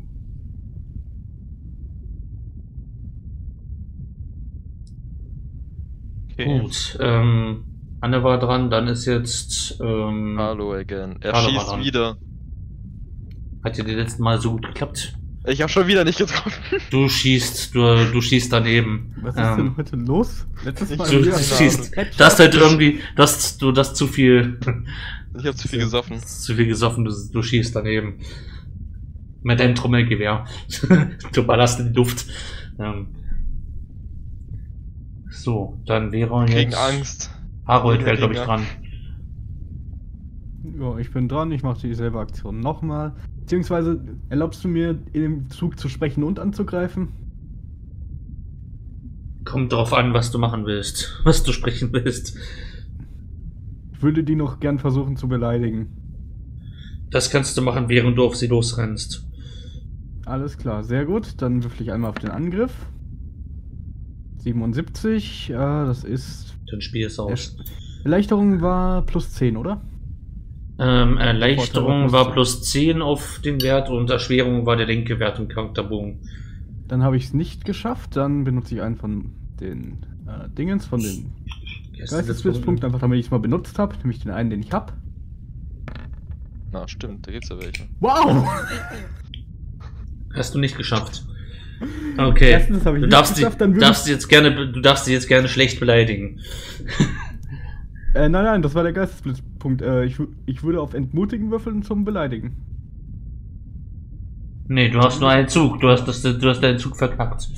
Okay. Gut, Anne war dran, dann ist jetzt, Hallo again. Er Hallo, schießt Mann. wieder. hat ja die letzten Mal so gut geklappt. Ich habe schon wieder nicht getroffen. Du schießt daneben. Was ist denn heute los? Letztes Mal Du wieder schießt, Headshot. das halt irgendwie, du hast zu viel, Ich habe zu viel gesoffen. gesoffen, du schießt daneben. Mit deinem Trommelgewehr. Du ballerst in die Luft. So, dann wäre Wir kriegen jetzt Angst. Harold Jeder wäre, glaube ich, Gegner. dran. Ja, ich bin dran, ich mache dieselbe Aktion nochmal. Beziehungsweise, erlaubst du mir, in dem Zug zu sprechen und anzugreifen? Kommt drauf an, was du machen willst. Was du sprechen willst. Ich würde die noch gern versuchen zu beleidigen. Das kannst du machen, während du auf sie losrennst. Alles klar, sehr gut. Dann würfel ich einmal auf den Angriff. 77, das ist... Dann spiel es aus. Erleichterung war plus 10, oder? Erleichterung war plus 10 auf den Wert und Erschwerung war der linke Wert im Charakterbogen. Dann habe ich es nicht geschafft. Dann benutze ich einen von den Dingens, von den Geistesblitzpunkten, einfach damit ich es mal benutzt habe. Nämlich den einen, den ich habe. Na, stimmt, da gibt's ja welche. Wow! Hast du nicht geschafft. Okay. Erstens habe ich Du nicht darfst geschafft, sie jetzt gerne schlecht beleidigen. Nein, das war der Geistesblitzpunkt. Ich würde auf Entmutigen würfeln zum Beleidigen. Nee, du hast nur einen Zug. Du hast deinen Zug verkackt.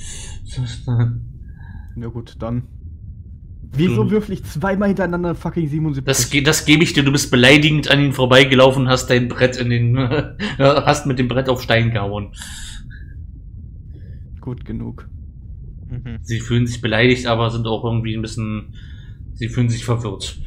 Na gut, dann. Wieso würfel ich zweimal hintereinander fucking 77? Das gebe ich dir. Du bist beleidigend an ihn vorbeigelaufen, hast dein Brett hast mit dem Brett auf Stein gehauen. Gut genug. Sie fühlen sich beleidigt, aber sind auch irgendwie ein bisschen... Sie fühlen sich verwirrt.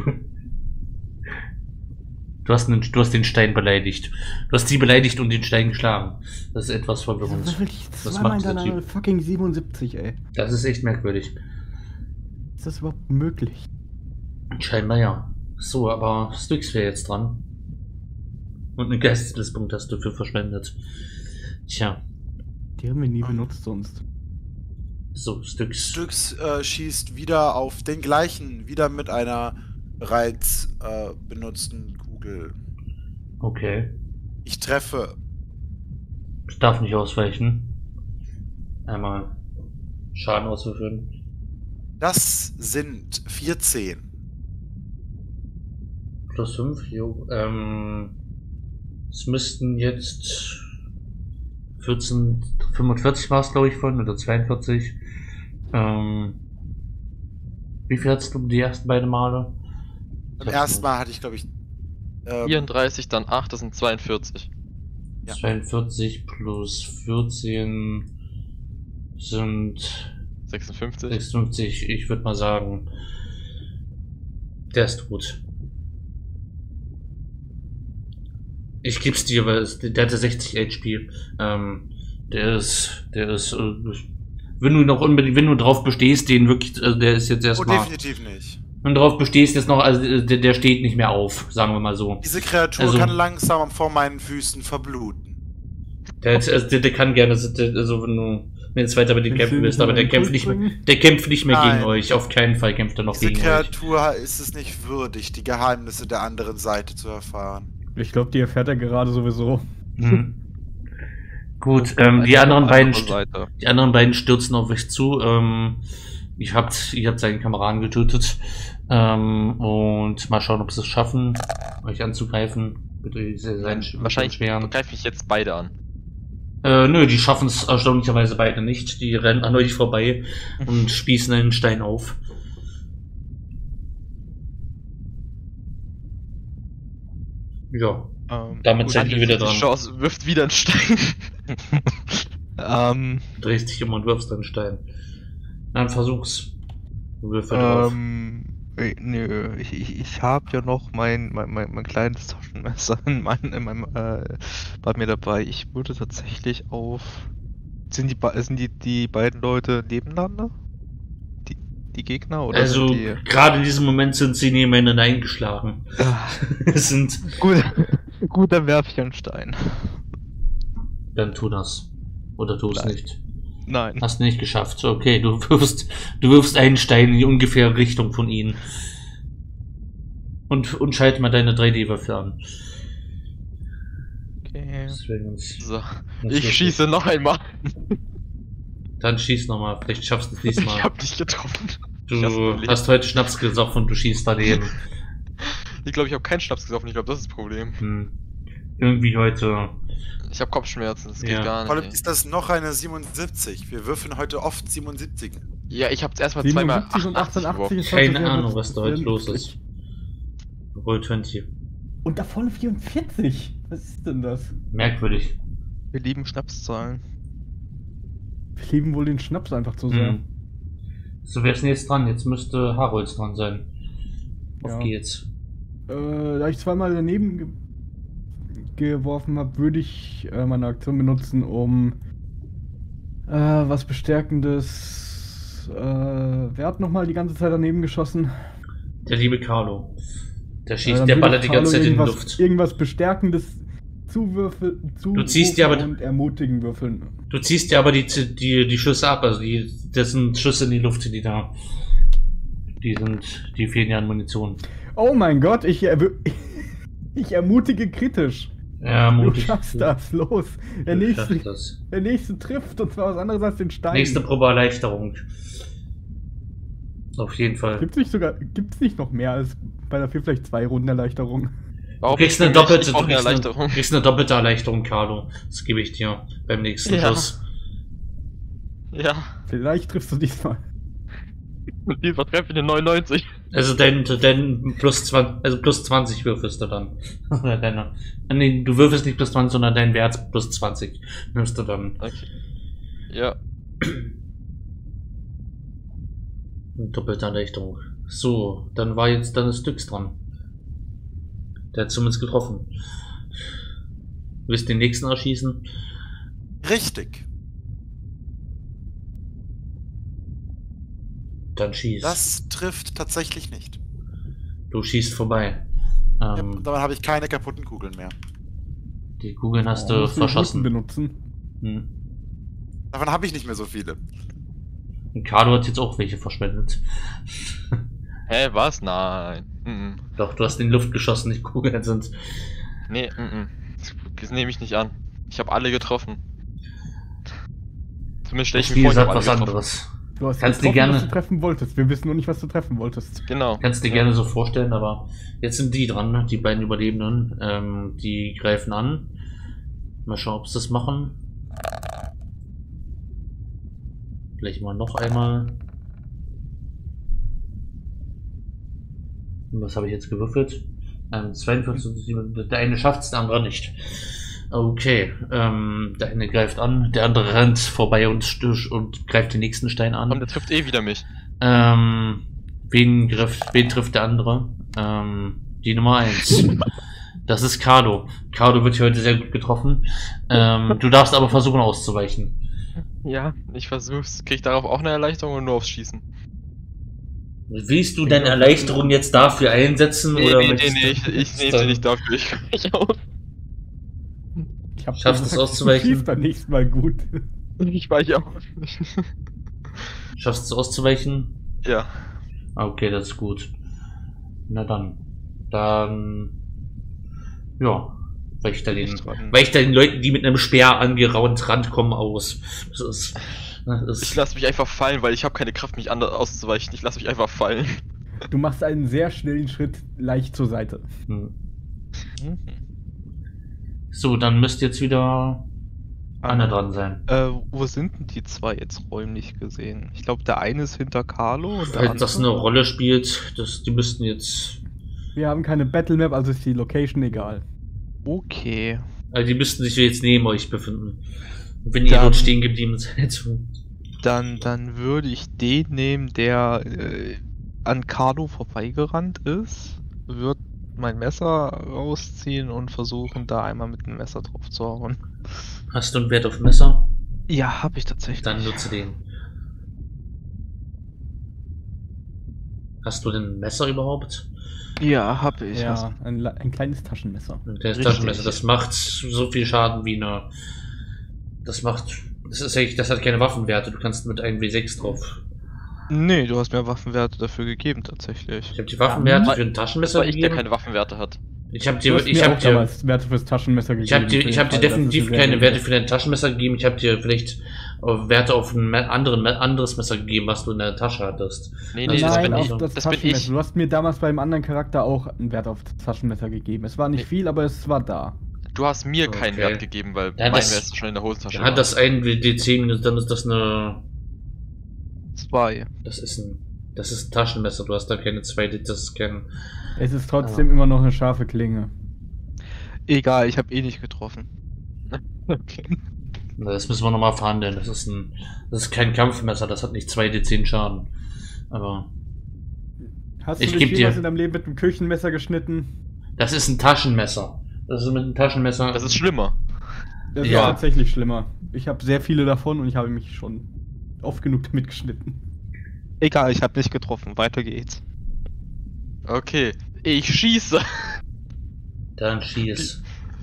Du hast den Stein beleidigt. Du hast sie beleidigt und den Stein geschlagen. Das ist etwas verwirrend. Wieso würfel ich Was zweimal macht dieser hintereinander Typ? fucking 77, ey? Das ist echt merkwürdig. Ist das überhaupt möglich? Scheinbar ja. So, aber Styx wäre jetzt dran. Und einen Geistesblitzpunkt hast du für verschwendet. Tja, Die haben wir nie benutzt sonst. so, Styx. Styx schießt wieder auf den gleichen, wieder mit einer bereits benutzten Kugel. Okay. Ich treffe. Ich darf nicht ausweichen. Einmal Schaden auswürfeln. Das sind 14. Plus 5, jo. Es müssten jetzt 45 war es, glaube ich, von, oder 42. Wie viel hattest du die ersten beiden Male? Beim ersten Mal hatte ich, glaube ich, 34, dann 8, das sind 42. Ja. 42 plus 14 sind 56. 56. Ich würde mal sagen, der ist tot. Ich geb's dir, weil der hatte 60 HP. Der ist, wenn du drauf bestehst, den wirklich, also der ist jetzt oh, erstmal, definitiv nicht. wenn du drauf bestehst jetzt noch, also der steht nicht mehr auf, sagen wir mal so. Diese Kreatur Also- kann langsam vor meinen Füßen verbluten. Der kann gerne, also wenn du jetzt weiter mit dem Willst du kämpfen willst, nicht aber mal der einen kämpft Impuls nicht, bringen? der kämpft nicht mehr Nein. gegen euch. Auf keinen Fall kämpft er noch Diese gegen euch. Kreatur ist es nicht würdig, die Geheimnisse der anderen Seite zu erfahren. Ich glaube, die erfährt er gerade sowieso. Mhm. Gut, Also die anderen beiden, Seite. die anderen beiden stürzen auf euch zu. Ihr habt seinen Kameraden getötet. Und mal schauen, ob sie es schaffen, euch anzugreifen. Bitte Wahrscheinlich schweren. greife ich jetzt beide an. Nö, die schaffen es erstaunlicherweise beide nicht. Die rennen an euch vorbei und spießen einen Stein auf. Ja, damit seid ihr wieder dran. Chance wirft wieder einen Stein. Drehst dich um und wirfst einen Stein. Dann versuch's. Würfel drauf. Nö, ich habe ja noch mein kleines Taschenmesser bei mir dabei. Ich würde tatsächlich auf... Sind die beiden Leute nebeneinander? Die Gegner? Oder Also, sind die... gerade in diesem Moment sind sie nebeneinander eingeschlagen. Es sind. Gut, dann werfe ich einen Stein. Dann tu das. Oder tu es Nein. nicht. Nein. Hast nicht geschafft. Okay, du wirfst einen Stein in die ungefähre Richtung von ihnen. Und schalte mal deine 3D-Würfel an. Okay. Deswegen So, das ich schieße noch einmal. Dann schieß nochmal, vielleicht schaffst du es diesmal. Ich hab dich getroffen. Du Ich hab's hast heute Schnaps gesoffen und du schießt daneben. Ich glaube, ich habe keinen Schnaps gesoffen. Ich glaube, das ist das Problem. Irgendwie heute. Ich habe Kopfschmerzen. Das geht Ja. gar Vor allem nicht. ist das noch eine 77. Wir würfeln heute oft 77. Ja, ich habe erstmal zweimal 77 und 88 ist heute Keine sehr Ahnung, nützlich. was da heute los ist. Roll 20. Und da vorne 44. Was ist denn das? Merkwürdig. Wir lieben Schnapszahlen. Wir lieben wohl den Schnaps einfach zu sehr. So, wer ist denn jetzt dran? Jetzt müsste Harolds dran sein. Auf Ja. geht's. Da ich zweimal daneben geworfen habe, würde ich meine Aktion benutzen, um was Bestärkendes. Wer hat nochmal die ganze Zeit daneben geschossen? Der liebe Carlo. Der Dann schießt, der würde ballert die Carlo ganze Zeit in die irgendwas- Luft. Irgendwas Bestärkendes ziehst dir aber- und ermutigen würfeln. Du ziehst ja aber die Schüsse ab, also das sind Schüsse in die Luft, die da. Die fehlen ja an Munition. Oh mein Gott, ich ermutige kritisch. Ja, Du mutig. schaffst das, los. Der Du nächste, schaffst das. der nächste trifft und zwar was anderes als den Stein. Nächste Probe Erleichterung. Auf jeden Fall. Gibt's nicht noch mehr als bei der 4 vielleicht 2 Runden Erleichterung? Du kriegst eine doppelte, Ich brauche eine Erleichterung. kriegst eine doppelte Erleichterung, Carlo. Das gebe ich dir beim nächsten Ja. Schuss. Ja. Vielleicht triffst du diesmal. Und diesmal treffe ich eine 99. Also dein plus 20 würfelst du dann. Oder nee, du würfelst nicht plus 20, sondern dein Wert plus 20 nimmst du dann. Okay. Ja. Doppelte Erleichterung. So, dann ist Dyx dran. Der hat zumindest getroffen. Willst du den nächsten erschießen? Richtig. Dann schieß. Das trifft tatsächlich nicht. Du schießt vorbei. Ja, damit habe ich keine kaputten Kugeln mehr. Die Kugeln hast Oh, du musst verschossen. Guten benutzen. Hm. Davon habe ich nicht mehr so viele. Und Carlo hat jetzt auch welche verschwendet. Hä, was? Nein. Mhm. Doch, du hast in die Luft geschossen, die Kugeln sind. Nee, das nehme ich nicht an. Ich habe alle getroffen. Zumindest stelle Das ich mir Spiel vor, ich habe sagt alle was getroffen. anderes. Du hast Kannst du getroffen, gerne- was du treffen wolltest. Wir wissen nur nicht, was du treffen wolltest. Genau. Kannst dir gerne so vorstellen, aber jetzt sind die dran, die beiden Überlebenden. Die greifen an. Mal schauen, ob sie das machen. Vielleicht mal noch einmal. Was habe ich jetzt gewürfelt? 42, der eine schafft es, der andere nicht. Okay, der eine greift an, der andere rennt vorbei und greift den nächsten Stein an. Komm, der trifft eh wieder mich. Wen trifft der andere? Die Nummer 1. Das ist Carlo. Carlo wird hier heute sehr gut getroffen. Du darfst aber versuchen auszuweichen. Ja, ich versuch's. Krieg ich darauf auch eine Erleichterung und nur aufs Schießen? Willst du deine Erleichterung jetzt dafür einsetzen? Nee, oder nee, möchtest nee, du- ich nehme sie nicht dafür. Ich kann nicht aus. Ich hab Schaffst du es auszuweichen? Schieß beim nächsten Mal gut. Ich weiche aus. Schaffst du es auszuweichen? Ja. Ah, okay, das ist gut. Na dann. Ja. Weicht er den Leuten, die mit einem Speer angeraunt rankommen, aus. Ich lasse mich einfach fallen, weil ich habe keine Kraft, mich anders auszuweichen. Ich lasse mich einfach fallen. Du machst einen sehr schnellen Schritt leicht zur Seite. Hm. So, dann müsste jetzt wieder Anna dran sein. Wo sind denn die zwei jetzt räumlich gesehen? Ich glaube, der eine ist hinter Carlo und der Falls andere. das eine Rolle spielt, die müssten jetzt. Wir haben keine Battle Map, also ist die Location egal. Okay. Also die müssten sich jetzt neben euch befinden. Und wenn ihr Dann- dort stehen geblieben seid. Dann würde ich den nehmen, der an Carlo vorbeigerannt ist, wird mein Messer rausziehen und versuchen, da einmal mit dem Messer drauf zu hauen. Hast du einen Wert auf Messer? Ja, habe ich tatsächlich. Dann nutze den. Hast du denn ein Messer überhaupt? Ja, habe ich. Ja, ein kleines Taschenmesser. Das Richtig. Taschenmesser, das macht so viel Schaden wie eine. Das hat keine Waffenwerte, du kannst mit einem W6 drauf. Nee, du hast mir Waffenwerte dafür gegeben, tatsächlich. Ich habe die Waffenwerte Ja, für ein Das Taschenmesser war ich, der gegeben. keine Waffenwerte hat. Ich habe Du dir, hast mir auch damals Werte fürs Taschenmesser gegeben. ich hab dir definitiv keine Werte für dein Taschenmesser gegeben. Ich habe dir vielleicht Werte auf ein anderes Messer gegeben, was du in der Tasche hattest. Nee, Nein, nee, das Nein, bin auf ich. das Das bin Taschenmesser. ich. Du hast mir damals bei einem anderen Charakter auch einen Wert auf das Taschenmesser gegeben. Es war nicht Nee. viel, aber es war da. Du hast mir keinen Okay. Wert gegeben, weil Ja, mein das- Wert schon in der Hosentasche Ja, das ein D10, dann ist das eine. 2. Das ist ein Taschenmesser. Du hast da keine zweite, das ist kein. Es ist trotzdem immer noch eine scharfe Klinge. Egal, ich habe eh nicht getroffen. Okay. Das müssen wir nochmal verhandeln. Das ist kein Kampfmesser, das hat nicht 2d10 Schaden. Aber Hast Ich du dich geb jemals dir- in deinem Leben mit einem Küchenmesser geschnitten? das ist ein Taschenmesser. Das ist mit einem Taschenmesser. Das ist schlimmer. Das Ja. ist tatsächlich schlimmer. Ich habe sehr viele davon und ich habe mich schon oft genug damit geschnitten. Egal, ich habe nicht getroffen. Weiter geht's. Okay, ich schieße. Dann schieß.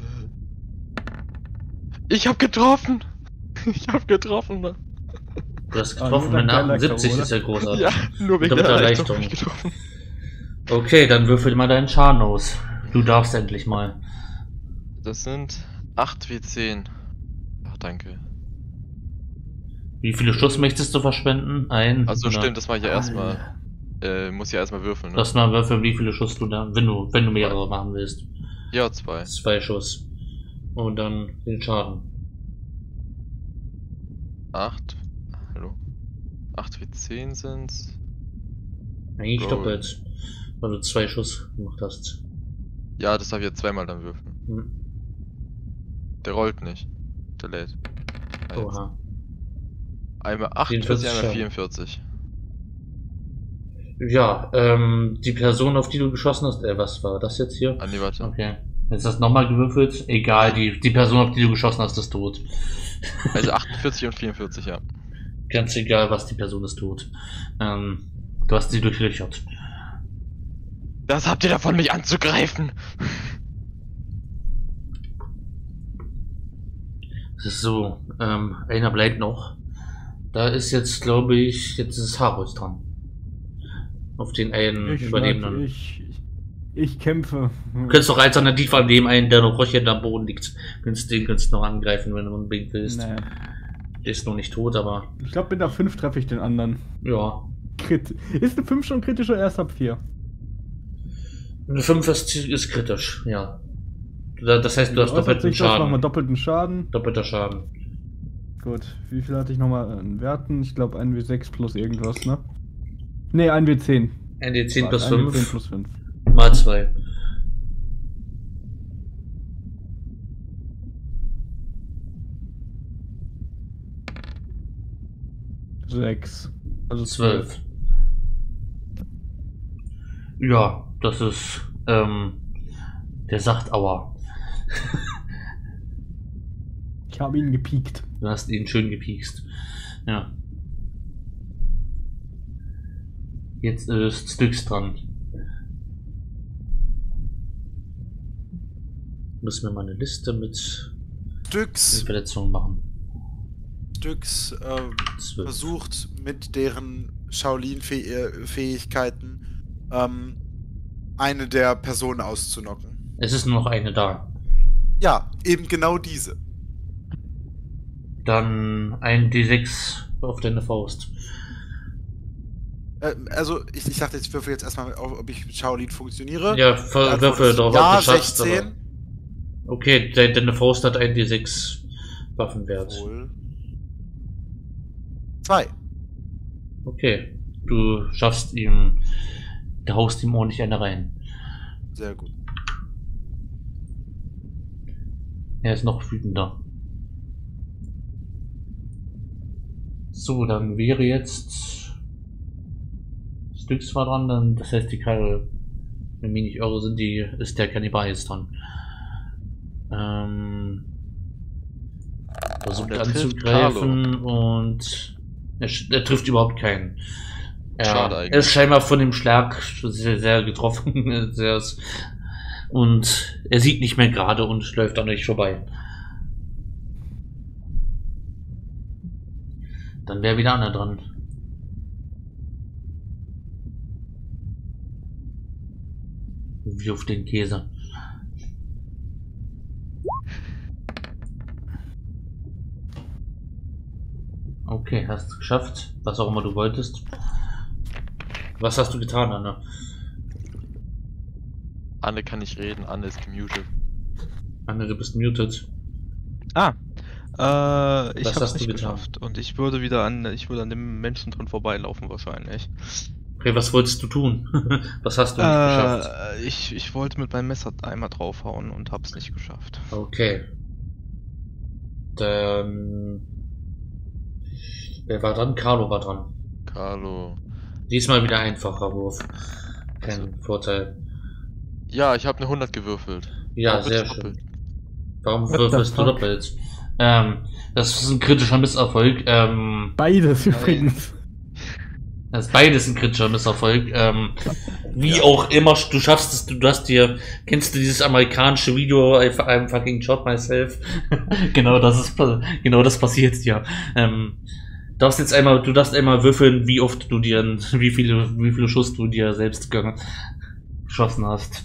Ich hab getroffen. Ich hab getroffen. Du hast Ah, getroffen nur mit dank der 78, Erleichterung, ist ja großartig. Ja, nur wegen Mit der der Erleichterung hab Erleichterung. ich getroffen. Okay, dann würfel mal deinen Schaden aus. Du darfst endlich mal. Das sind 8 W10. Ach, danke. Wie viele Schuss möchtest du verschwenden? Ein? Also oder? stimmt, das mache ich ja erstmal. Muss ja erstmal würfeln, ne? Lass mal würfeln, wie viele Schuss du da, wenn du mehrere machen willst. Ja, 2. 2 Schuss. Und dann den Schaden. 8. Hallo. 8 W10 sind's. Eigentlich Roll. doppelt. Weil du 2 Schuss gemacht hast. Ja, das darf ich jetzt zweimal dann würfeln. Hm. Der rollt nicht. Der lädt. Ah, jetzt. Oha. Einmal 48, 44 einmal Schaden. 44. Ja, die Person, auf die du geschossen hast, was war das jetzt hier? Ah, nee, warte. Okay. Jetzt hast du nochmal gewürfelt. Egal, die Person, auf die du geschossen hast, ist tot. Also 48 und 44, ja. Ganz egal, was die Person ist tot. Du hast sie durchlöchert. Das habt ihr davon, mich anzugreifen! Es ist so, einer bleibt noch. Da ist jetzt, glaube ich, jetzt ist Harold dran. Auf den einen Überlebenden. Ich kämpfe. Du könntest doch alternativ an dem einen, der noch rochend am Boden liegt. Den könntest du noch angreifen, wenn du unbedingt willst. Nee. Der ist noch nicht tot, aber Ich glaube, mit der 5 treffe ich den anderen. ja. Crit. Ist eine 5 schon kritisch oder erst ab 4? Eine 5 ist kritisch, ja. Das heißt, du hast doppelten Machen wir Schaden. doppelten Schaden. Doppelter Schaden. Gut. Wie viel hatte ich nochmal an Werten? Ich glaube 1W6 plus irgendwas, ne? Ne, 1W10. ND10 plus 1W10 5 plus 5. mal 2. Sechs. Also 12. Ja, das ist, der sagt Aua. Ich habe ihn gepiekt. Du hast ihn schön gepiekst. Ja. Jetzt ist Styx dran. Müssen wir mal eine Liste mit Styx Verletzungen machen. 12. versucht mit deren Shaolin-Fähigkeiten eine der Personen auszunocken. Es ist nur noch eine da. Ja, eben genau diese. Dann ein D6 auf deine Faust. Also, ich dachte, ich würfel jetzt erstmal, ob ich mit Shaolin funktioniere. Ja, Die Antwort würfel ist drauf, ja, ob du schaffst, 16. aber- Okay, deine Faust hat ein D6 Waffenwert. Wohl. 2. Okay, du schaffst ihm, du haust ihm ordentlich eine rein. Sehr gut. Er ist noch wütender. So, dann wäre jetzt Styx war dran, dann, das heißt die Karre, wenn mich nicht irre sind, ist der Kannibal jetzt dran. Versucht Und er trifft anzugreifen und er trifft überhaupt keinen. Schade Er eigentlich. ist scheinbar von dem Schlag sehr, sehr getroffen. Und er sieht nicht mehr gerade und läuft an euch vorbei. Dann wäre wieder einer dran. Wie auf den Käse. Okay, hast es geschafft. Was auch immer du wolltest. Was hast du getan, Anna? Anne kann nicht reden, Anne ist gemutet. Anna, du bist muted. Ich Was hab's hast du nicht getan? geschafft. Und ich würde an dem Menschen dran vorbeilaufen wahrscheinlich. Okay, was wolltest du tun? Was hast du nicht geschafft? Ich wollte mit meinem Messer einmal draufhauen und hab's nicht geschafft. Okay. Dann... Wer war dran? Carlo war dran. Carlo. Diesmal wieder einfacher Wurf. Kein Vorteil. Ja, ich habe eine 100 gewürfelt. Ja, Warum sehr wird's schön. doppelt? Warum What würfelst the du fuck? doppelt? Das ist ein kritischer Misserfolg. Beides übrigens. Das ist beides ein kritischer Misserfolg. Wie auch immer, du schaffst es, du hast dir, kennst du dieses amerikanische Video, I'm fucking shot myself? genau das passiert dir. Du darfst einmal würfeln, wie oft du dir, wie viele Schuss du dir selbst geschossen hast.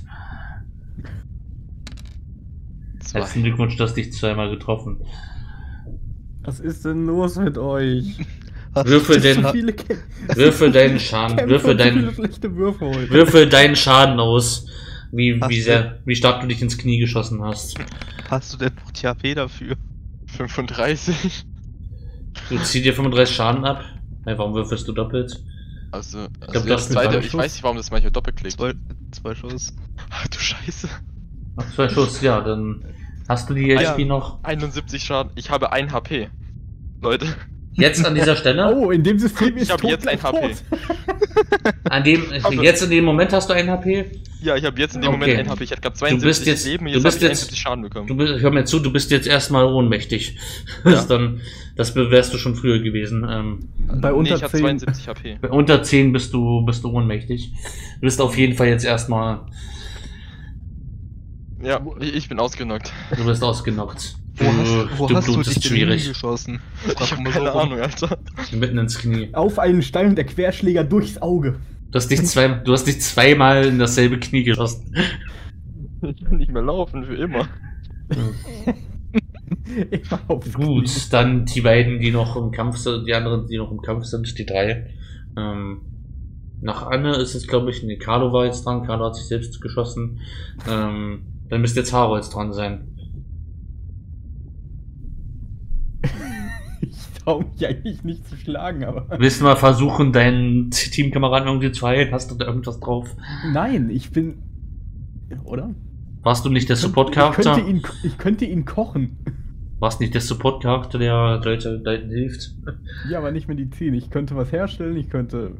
Herzlichen Glückwunsch, du hast dich zweimal getroffen. Was ist denn los mit euch? Würfel So den, viele würfel deinen Schaden, Kämpfe würfel und so viele deinen, schlechte Würfe heute. würfel deinen Schaden aus, wie Hast wie stark du dich ins Knie geschossen hast. Hast du denn noch die AP dafür? 35. Du ziehst dir 35 Schaden ab. Hey, warum würfelst du doppelt? Also, glaub, also das das zweite, ist ich weiß nicht, warum das manchmal doppelt klickt. Zwei Schuss. Ach du Scheiße. Ach, 2 Schuss, ja, dann hast du die Ah, ja. HP noch. 71 Schaden. Ich habe 1 HP. Leute. Jetzt an dieser Stelle? Oh, in dem System ist Ich habe tot jetzt ein gleich HP. tot. Jetzt in dem Moment hast du 1 HP? Ja, ich habe jetzt in dem Okay. Moment 1 HP. Ich hatte gerade Du 72 bist jetzt- Leben, du jetzt bist habe ich jetzt- 71 Schaden bekommen. Hör mir zu, du bist jetzt erstmal ohnmächtig. Ja. Das wärst du schon früher gewesen. Bei unter ich hatte 10. 72 HP. Bei unter 10 bist du ohnmächtig. Du bist auf jeden Fall jetzt erstmal, Ja, ich bin ausgenockt. du bist ausgenockt. Wo hast du blutest dich denn schwierig. hingeschossen? Ich habe keine Ahnung, Alter. Mitten ins Knie. Auf einen Stein und der Querschläger durchs Auge. Du hast dich zweimal in dasselbe Knie geschossen. Ich kann nicht mehr laufen, für immer. Immer aufs Knie. Gut, dann die beiden, die noch im Kampf sind, die anderen, die noch im Kampf sind, die 3. Nach Anne ist es, glaube ich, nee, Carlo war jetzt dran, Carlo hat sich selbst geschossen. Dann müsste jetzt Haro jetzt dran sein. Ich traue mich eigentlich nicht zu schlagen, aber. Willst du mal versuchen, deinen Teamkameraden irgendwie zu heilen? Hast du da irgendwas drauf? Nein, ich bin. Oder? Warst du nicht der Support-Charakter? Ich könnte ihn kochen. Warst nicht der Support-Charakter, der Leuten hilft? Ja, aber nicht Medizin. Ich könnte was herstellen, ich könnte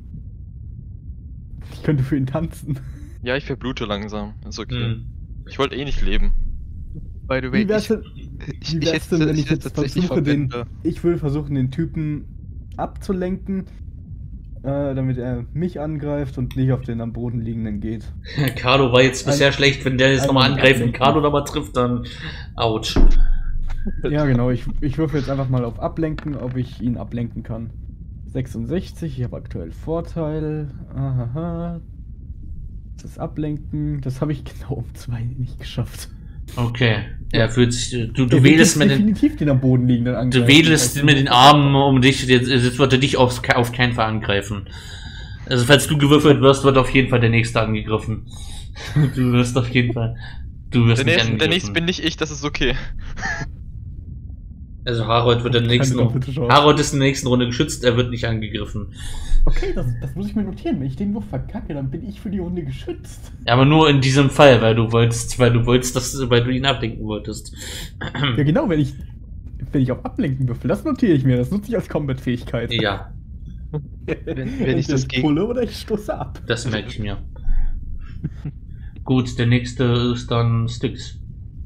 für ihn tanzen. Ja, ich verblute langsam. Ist okay. Hm. Ich wollte eh nicht leben. By the way, Wie wär's denn, wenn ich jetzt tatsächlich versuche, Verbände. ich will versuchen, den Typen abzulenken, damit er mich angreift und nicht auf den am Boden liegenden geht. Carlo war jetzt bisher schlecht, wenn der jetzt nochmal angreift und Carlo nochmal trifft, dann ouch. Ja, genau. Ich würfe jetzt einfach mal auf Ablenken, ob ich ihn ablenken kann. 66, ich habe aktuell Vorteil. Ahaha. Das ist Ablenken. Das habe ich genau um 2 nicht geschafft. Okay, er fühlt sich, du Er wird wedelst jetzt mit den, definitiv den am Boden liegenden angreifen. du wedelst mit den Armen um dich, jetzt wird er dich auf keinen Fall angreifen. Also falls du gewürfelt wirst, wird auf jeden Fall der nächste angegriffen. Du wirst auf jeden Fall, du wirst nicht angegriffen. Der nächste bin nicht ich, das ist okay. Also Harold wird in der nächsten Keine doppelte Chance. Harold ist in der nächsten Runde geschützt, er wird nicht angegriffen. Okay, das muss ich mir notieren. Wenn ich den Wurf verkacke, dann bin ich für die Runde geschützt. Aber nur in diesem Fall, weil du ihn ablenken wolltest. Ja, genau, wenn ich auf Ablenken würfel, das notiere ich mir. Das nutze ich als Combat-Fähigkeit. Ja, Wenn ich das gegen. pulle oder ich stoße ab. das merke ich mir. Gut, der nächste ist dann Styx.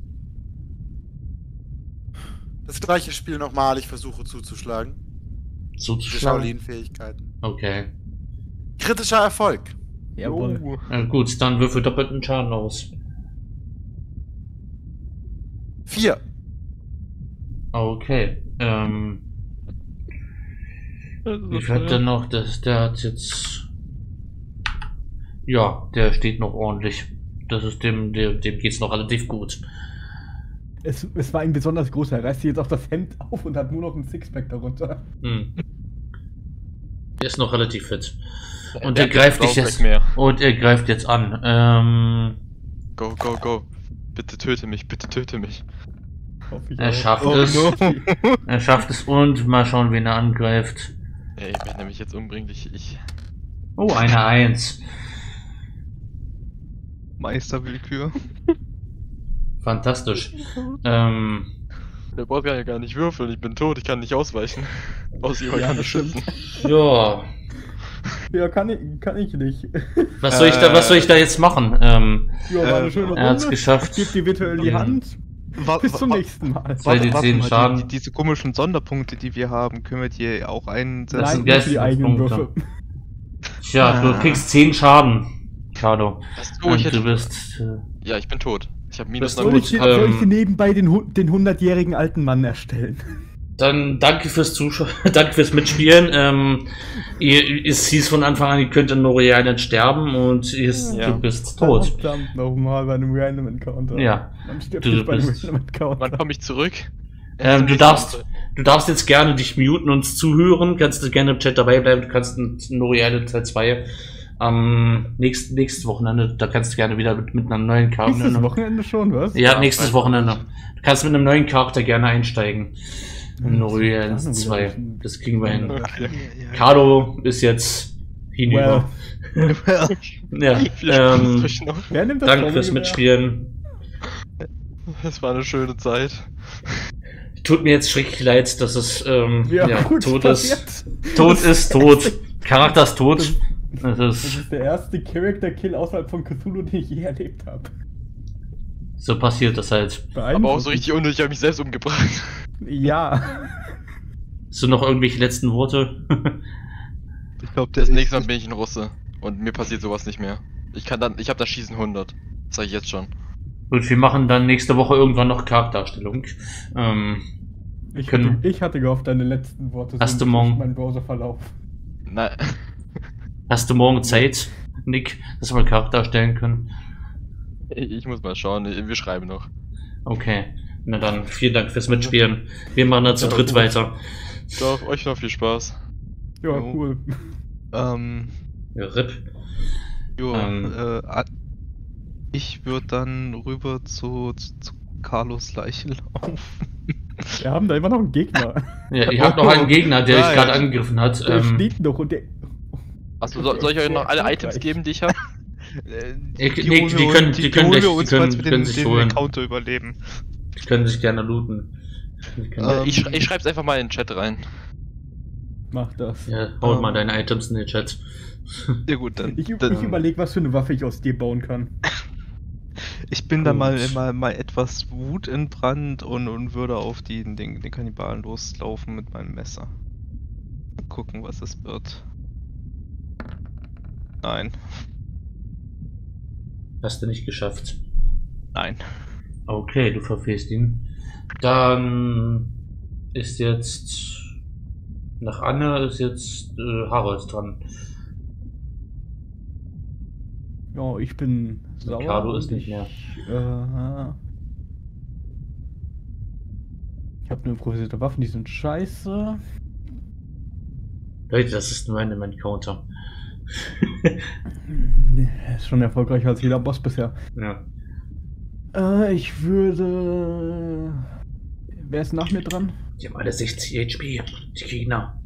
Das gleiche Spiel nochmal, ich versuche zuzuschlagen. Die Zuzuschlagen. Shaolin-Fähigkeiten. Okay. Kritischer Erfolg. Jawohl. Gut, dann würfel doppelten Schaden aus. 4. Okay. Wie viel hat der noch? Der hat jetzt. Ja, der steht noch ordentlich. Das ist dem geht's noch relativ gut. Es war ein besonders großer. Er reißt sich jetzt auch das Hemd auf und hat nur noch ein Sixpack darunter. Hm. Der ist noch relativ fit. Und Der er greift dich braucht jetzt. nicht mehr. Und er greift jetzt an. Go, go, go. Bitte töte mich, bitte töte mich. Hoffe ich Er auch. schafft Oh, es. no. Er schafft es und mal schauen, wen er angreift. Ey, wenn er mich jetzt umbringt, ich. Oh, eine 1. Meisterwillkür. Fantastisch. Der braucht ja gar nicht würfeln, ich bin tot, ich kann nicht ausweichen. Außer jemand Ja, kann das mich schützen. Ja. Ja, kann ich nicht. Was soll ich da jetzt machen? Ja, war eine schöne er hat's Runde. geschafft. Ich gebe dir virtuell die Hand. Bis zum nächsten Mal. Weil die 10 Schaden. Diese komischen Sonderpunkte, die wir haben, können wir dir auch einsetzen. Das Nein, sind nicht für die eigenen Geistespunkte. Würfe. Tja, du kriegst 10 Schaden, Cardo. Oh, ich Und du hätte... bist. Ja, ich bin tot. Ich habe minus Das 9 gut. Soll ich dir nebenbei den 100-jährigen alten Mann erstellen? Dann danke fürs Zuschauen, danke fürs Mitspielen. Es hieß von Anfang an, ihr könnt in No Island sterben und Ja. du bist tot. Verdammt nochmal bei einem Random Encounter. Ja. Man stirbt Du nicht bei einem bist- Random Encounter. Wann komme ich zurück? Du darfst jetzt gerne dich muten und uns zuhören, kannst du gerne im Chat dabei bleiben, du kannst in No Island Teil 2 am nächstes Wochenende, da kannst du gerne wieder mit einer neuen Karte. Nächstes Wochenende schon, was? Ja, Ja, nächstes weiß Wochenende. nicht. Du kannst mit einem neuen Charakter gerne einsteigen. In No Island das ist 2. wieder- Das kriegen wir hin. Okay. Cardo ist jetzt hinüber. Ja, Viel Spaß euch noch. Wer nimmt das danke fürs Traurige Mitspielen. Es war eine schöne Zeit. Tut mir jetzt schrecklich leid, dass es Ja, gut, tot passiert. ist. Tot ist tot. Charakter ist tot. Das Das ist ist der erste Character-Kill außerhalb von Cthulhu, den ich je erlebt habe. so passiert das halt. Aber auch so richtig unnötig, ich habe mich selbst umgebracht. Ja. Hast du noch irgendwelche letzten Worte? Ich glaube, Das nächste Mal bin ich ein Russe. Und mir passiert sowas nicht mehr. Ich habe das Schießen 100. Das sag ich jetzt schon. Und wir machen dann nächste Woche irgendwann noch Charakterstellung. Ich hatte gehofft, deine letzten Worte Hast du durch morgen- meinen Browserverlauf. Nein. Hast du morgen Zeit, Nick, dass wir Charakter erstellen können? Ich muss mal schauen, wir schreiben noch. Okay. Na dann, vielen Dank fürs Mitspielen. Wir machen dann zu Ja, dritt gut. weiter. Doch, euch noch viel Spaß. Ja, Jo. cool. Ja, RIP. Ich würde dann rüber zu Carlos Leiche laufen. Wir haben da immer noch einen Gegner. Ja, ihr habt noch einen Gegner, der dich Nein. gerade angegriffen hat. Der steht noch und der. Achso, soll ich euch noch alle Items geben, die ich habe? Die können sich den holen. Encounter überleben. Die können sich gerne looten. Die können- Ich schreib's einfach mal in den Chat rein. Mach das. Ja, hau mal deine Items in den Chat. Ja gut, dann. Ich dann überlege, was für eine Waffe ich aus dir bauen kann. ich bin da mal Gut. etwas wutentbrannt und würde auf den Kannibalen loslaufen mit meinem Messer. Mal gucken, was es wird. Nein. Hast du nicht geschafft. Nein. Okay, du verfehlst ihn. Dann ist jetzt nach Anne ist jetzt Harold dran. Ja, ich bin sauer. Ricardo ist und nicht mehr. Ich habe nur improvisierte Waffen, die sind scheiße. Leute, das ist nur ein Encounter. Ist schon erfolgreicher als jeder Boss bisher. Ja. Ich würde. Wer ist nach mir dran? Die haben alle 60 HP, die Gegner.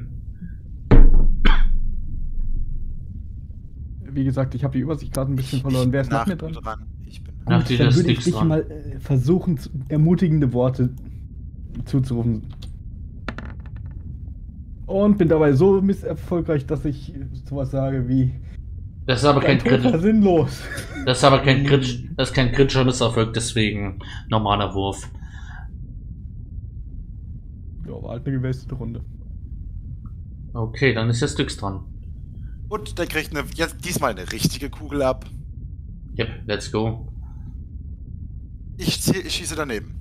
Wie gesagt, ich habe die Übersicht gerade ein bisschen verloren. Wer ist nach mir dran? Ich bin Nach dir Dann ist würde ich Dix dich dran. mal versuchen, ermutigende Worte zuzurufen. Und bin dabei so misserfolgreich, dass ich sowas sage wie: Das ist aber kein Dein Tod war Crit. sinnlos. Das ist aber kein Crit. Das ist kein kritischer Misserfolg, deswegen normaler Wurf. Ja, war halt eine gewässte Runde. Okay, dann ist jetzt Dix dran. Und der kriegt jetzt diesmal eine richtige Kugel ab. Yep, let's go. Ich schieße daneben.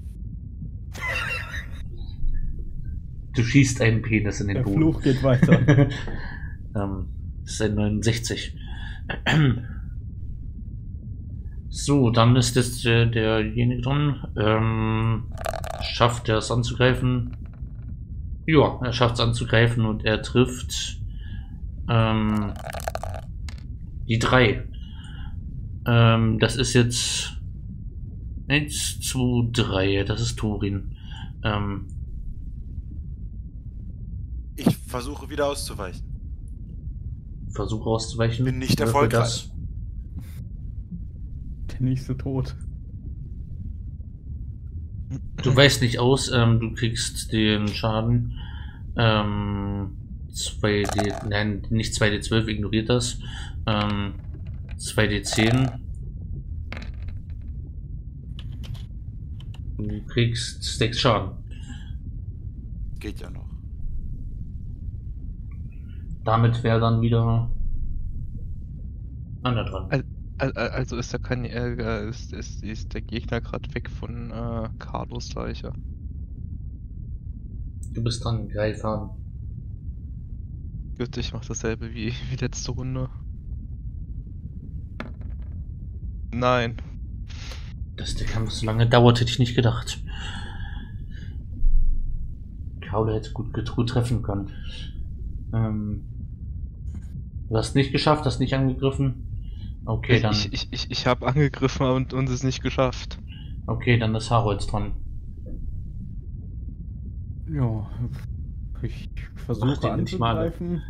Du schießt einen Penis in den Der Boden. Fluch geht weiter. Das ist ein 69. So, dann ist jetzt derjenige dran. Schafft er es anzugreifen? Ja, er schafft es anzugreifen und er trifft die 3. Das ist jetzt 1, 2, 3. Das ist Thorin. Ich versuche wieder auszuweichen. Versuch auszuweichen. Bin nicht Würfel erfolgreich. Der nächste Tod. Du weichst nicht aus, du kriegst den Schaden. 2D, nein, nicht 2D12, ignoriert das. 2D10. Du kriegst 6 Schaden. Geht ja noch. Damit wäre dann wieder Anna dran. Also ist der, ist der Gegner gerade weg von Carlos Leiche. Du bist dran, greif an. Gut, ich mach dasselbe wie letzte Runde. Nein. Dass der Kampf so lange dauert, hätte ich nicht gedacht. Kaule hätte gut treffen können. Du hast nicht geschafft, hast nicht angegriffen. Okay, dann. Ich habe angegriffen und es nicht geschafft. Okay, dann ist Harold dran. Ja, ich Mach versuche den nicht mal. anzugreifen.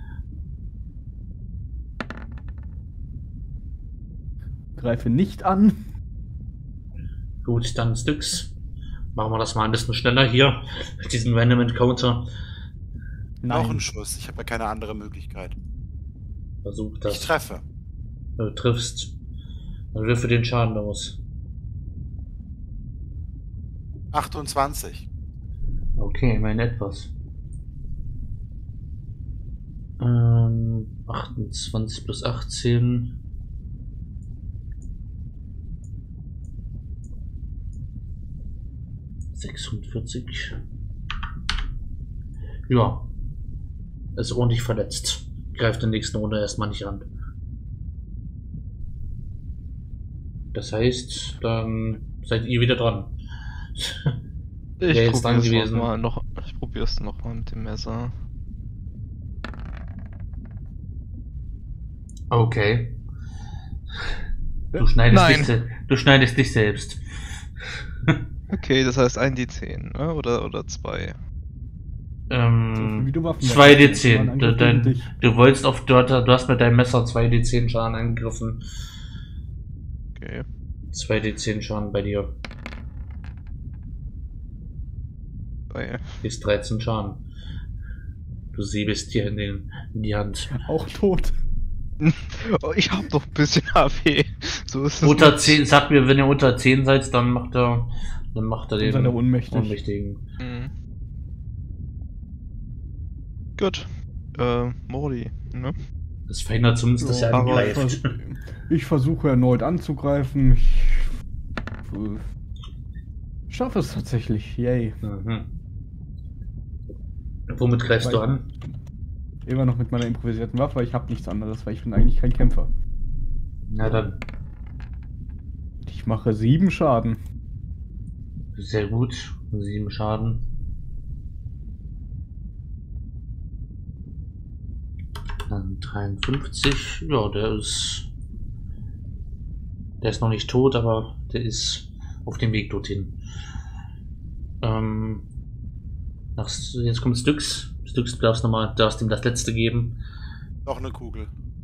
Greife nicht an. Gut, dann Styx. Machen wir das mal ein bisschen schneller hier. Mit diesem Random Encounter. Noch ein Schuss. Ich habe ja keine andere Möglichkeit. Versuch das. Ich treffe. Du triffst. Dann würfe den Schaden aus. 28. Okay, immerhin etwas. 28 plus 18. ...46. Ja. Ist ordentlich verletzt. Greift in der nächsten Runde erstmal nicht an. Das heißt, dann seid ihr wieder dran. Ich probier's noch mal mit dem Messer. Okay. Du schneidest dich selbst. Okay, das heißt 1d10, ne? Oder 2. Wie du Waffen 2d10. Du wolltest auf dort, du hast mit deinem Messer 2d10 Schaden angegriffen. Okay. 2d10 Schaden bei dir. Ist 13 Schaden. Du siebst dir in die Hand. Auch tot. Oh, ich hab noch ein bisschen HP. So ist es. Unter 10, sag mir, wenn ihr unter 10 seid, dann macht er den Seid ihr ohnmächtig. Ohnmächtigen. Mhm. Gut. Mori, ne? Das verhindert zumindest, dass er angreift. Ich versuche erneut anzugreifen. Ich schaffe es tatsächlich. Yay. Mhm. Womit greifst du an? Immer noch mit meiner improvisierten Waffe. Ich habe nichts anderes, weil ich bin eigentlich kein Kämpfer. Na dann. Ich mache 7 Schaden. Sehr gut. 7 Schaden. Dann 53. Ja, der ist noch nicht tot, aber der ist auf dem Weg dorthin. Jetzt kommt Styx. Styx, du darfst ihm das letzte geben. Noch eine Kugel.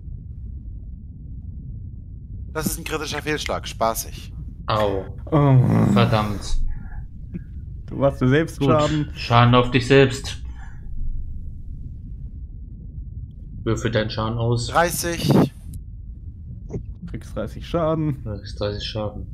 Das ist ein kritischer Fehlschlag. Spaßig. Au. Oh. Verdammt. Du machst dir selbst Gut. Schaden. Schaden auf dich selbst. Würfel deinen Schaden aus. 30. Kriegst 30 Schaden. Du kriegst 30 Schaden.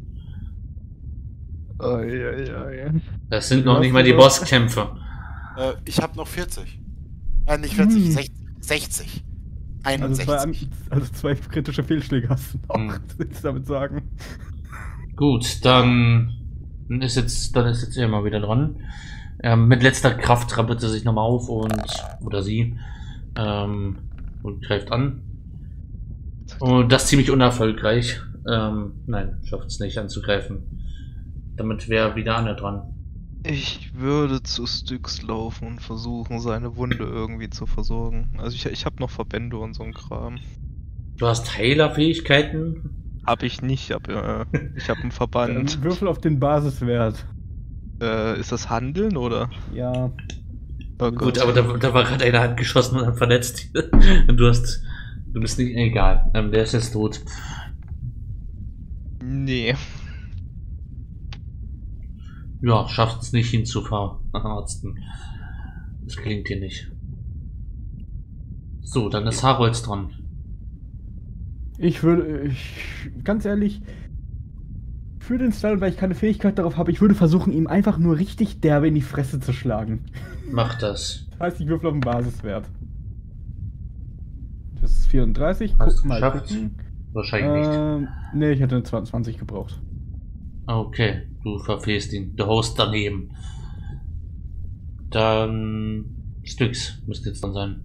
Das Das sind noch nicht mal die Bosskämpfe. Ich habe noch 40. Nicht 40, 60. 61. Also zwei kritische Fehlschläge hast du noch. Hm. Willst du damit sagen? Gut, dann ist jetzt er mal wieder dran. Mit letzter Kraft rappelt er sich nochmal auf oder sie und greift an. Und das ziemlich unerfolgreich. Nein, schafft es nicht anzugreifen. Damit wäre wieder Anne dran. Ich würde zu Styx laufen und versuchen, seine Wunde irgendwie zu versorgen. Also ich habe noch Verbände und so ein Kram. Du hast Heilerfähigkeiten? Hab ich nicht, ich hab einen Verband. Dann würfel auf den Basiswert. Ist das Handeln oder? Ja. Oh Gut, aber da war gerade einer Hand geschossen und hat verletzt. Und du hast Du bist nicht egal. Der ist jetzt tot. Nee. Ja, schafft es nicht, ihn zu verarzten. Das klingt hier nicht. So, dann ist Harold dran. Ganz ehrlich, für den Style, weil ich keine Fähigkeit darauf habe, ich würde versuchen, ihm einfach nur richtig derbe in die Fresse zu schlagen. Mach das. Das heißt, ich würfel auf den Basiswert. Das ist 34. Hast Guck du mal. geschafft? Gucken. Wahrscheinlich nicht. Nee, ich hätte eine 22 gebraucht. Okay, du verfehlst ihn. Du haust daneben. Dann Styx müsste jetzt dann sein.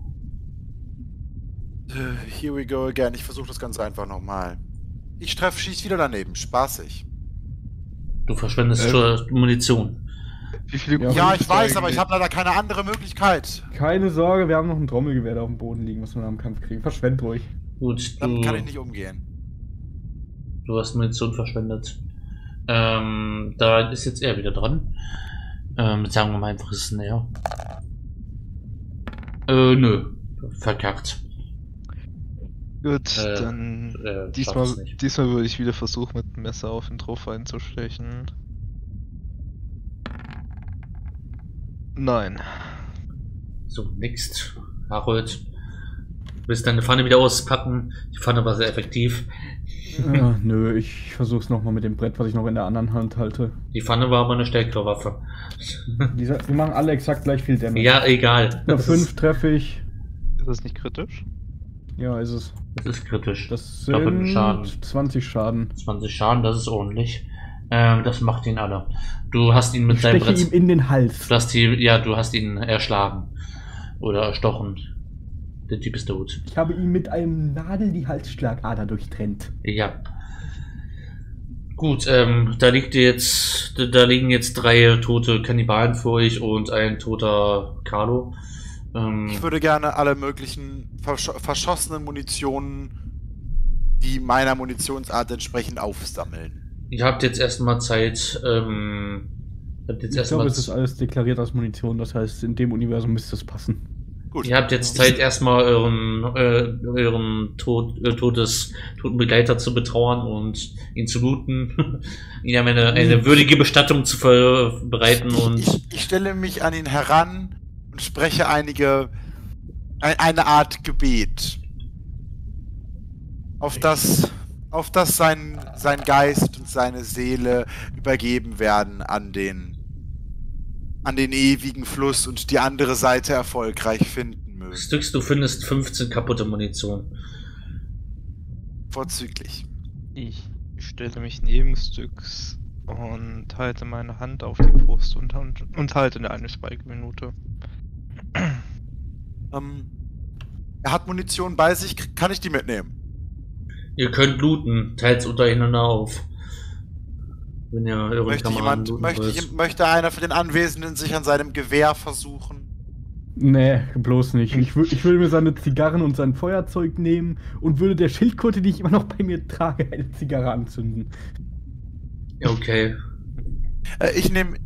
Here we go again. Ich versuche das ganz einfach nochmal. Ich schieß wieder daneben. Spaßig. Du verschwendest zur Munition. Wie viele Ja, Kugeln ich weiß, steigen aber ich die? habe leider keine andere Möglichkeit. Keine Sorge, wir haben noch ein Trommelgewehr da auf dem Boden liegen, was wir nach dem Kampf kriegen. Verschwendet ruhig. Gut, Damit kann ich nicht umgehen. du hast Munition verschwendet. Da ist jetzt er wieder dran. Sagen wir mal einfach, ist es näher. Nö. Verkackt. Gut, dann schafft es nicht. diesmal würde ich wieder versuchen, mit dem Messer auf den Truff einzustechen. Nein. So, next. Harold. Du willst deine Pfanne wieder auspacken. Die Pfanne war sehr effektiv. Nö, ich versuch's nochmal mit dem Brett, was ich noch in der anderen Hand halte. Die Pfanne war aber eine stärkere Waffe. Die machen alle exakt gleich viel Damage. Ja, egal. Na, 5 treffe ich. Ist das nicht kritisch? Ja, ist es. Das ist kritisch. Das Doppelten sind Schaden. 20 Schaden. 20 Schaden, das ist ordentlich. Das macht ihn alle. Du hast ihn mit Ich deinem steche Brett. ihm in den Hals. Du hast ihn erschlagen. Oder erstochen. Der Typ ist tot. Ich habe ihm mit einem Nadel die Halsschlagader durchtrennt. Ja. Gut, da liegen jetzt 3 tote Kannibalen für euch und ein toter Carlo. Ich würde gerne alle möglichen verschossenen Munitionen, die meiner Munitionsart entsprechend aufsammeln. Ihr habt jetzt erstmal Zeit, Ich glaube, es ist alles deklariert als Munition, das heißt, in dem Universum müsste es passen. Gut. Ihr habt jetzt Zeit, erstmal euren toten Begleiter zu betrauern und ihn zu looten. Ihm eine würdige Bestattung zu bereiten und. Ich stelle mich an ihn heran und spreche eine Art Gebet. Auf das sein Geist und seine Seele übergeben werden an den ewigen Fluss und die andere Seite erfolgreich finden mögen. Styx, du findest 15 kaputte Munition. Vorzüglich. Ich stelle mich neben Styx und halte meine Hand auf die Brust und halte eine Schweigeminute. Er hat Munition bei sich, kann ich die mitnehmen? Ihr könnt looten, teilt's untereinander auf. Wenn ihr euren Kameraden looten wollt. Möchte einer von den Anwesenden sich an seinem Gewehr versuchen? Nee, bloß nicht. Ich würde mir seine Zigarren und sein Feuerzeug nehmen und würde der Schildkröte, die ich immer noch bei mir trage, eine Zigarre anzünden. Okay. Ich nehme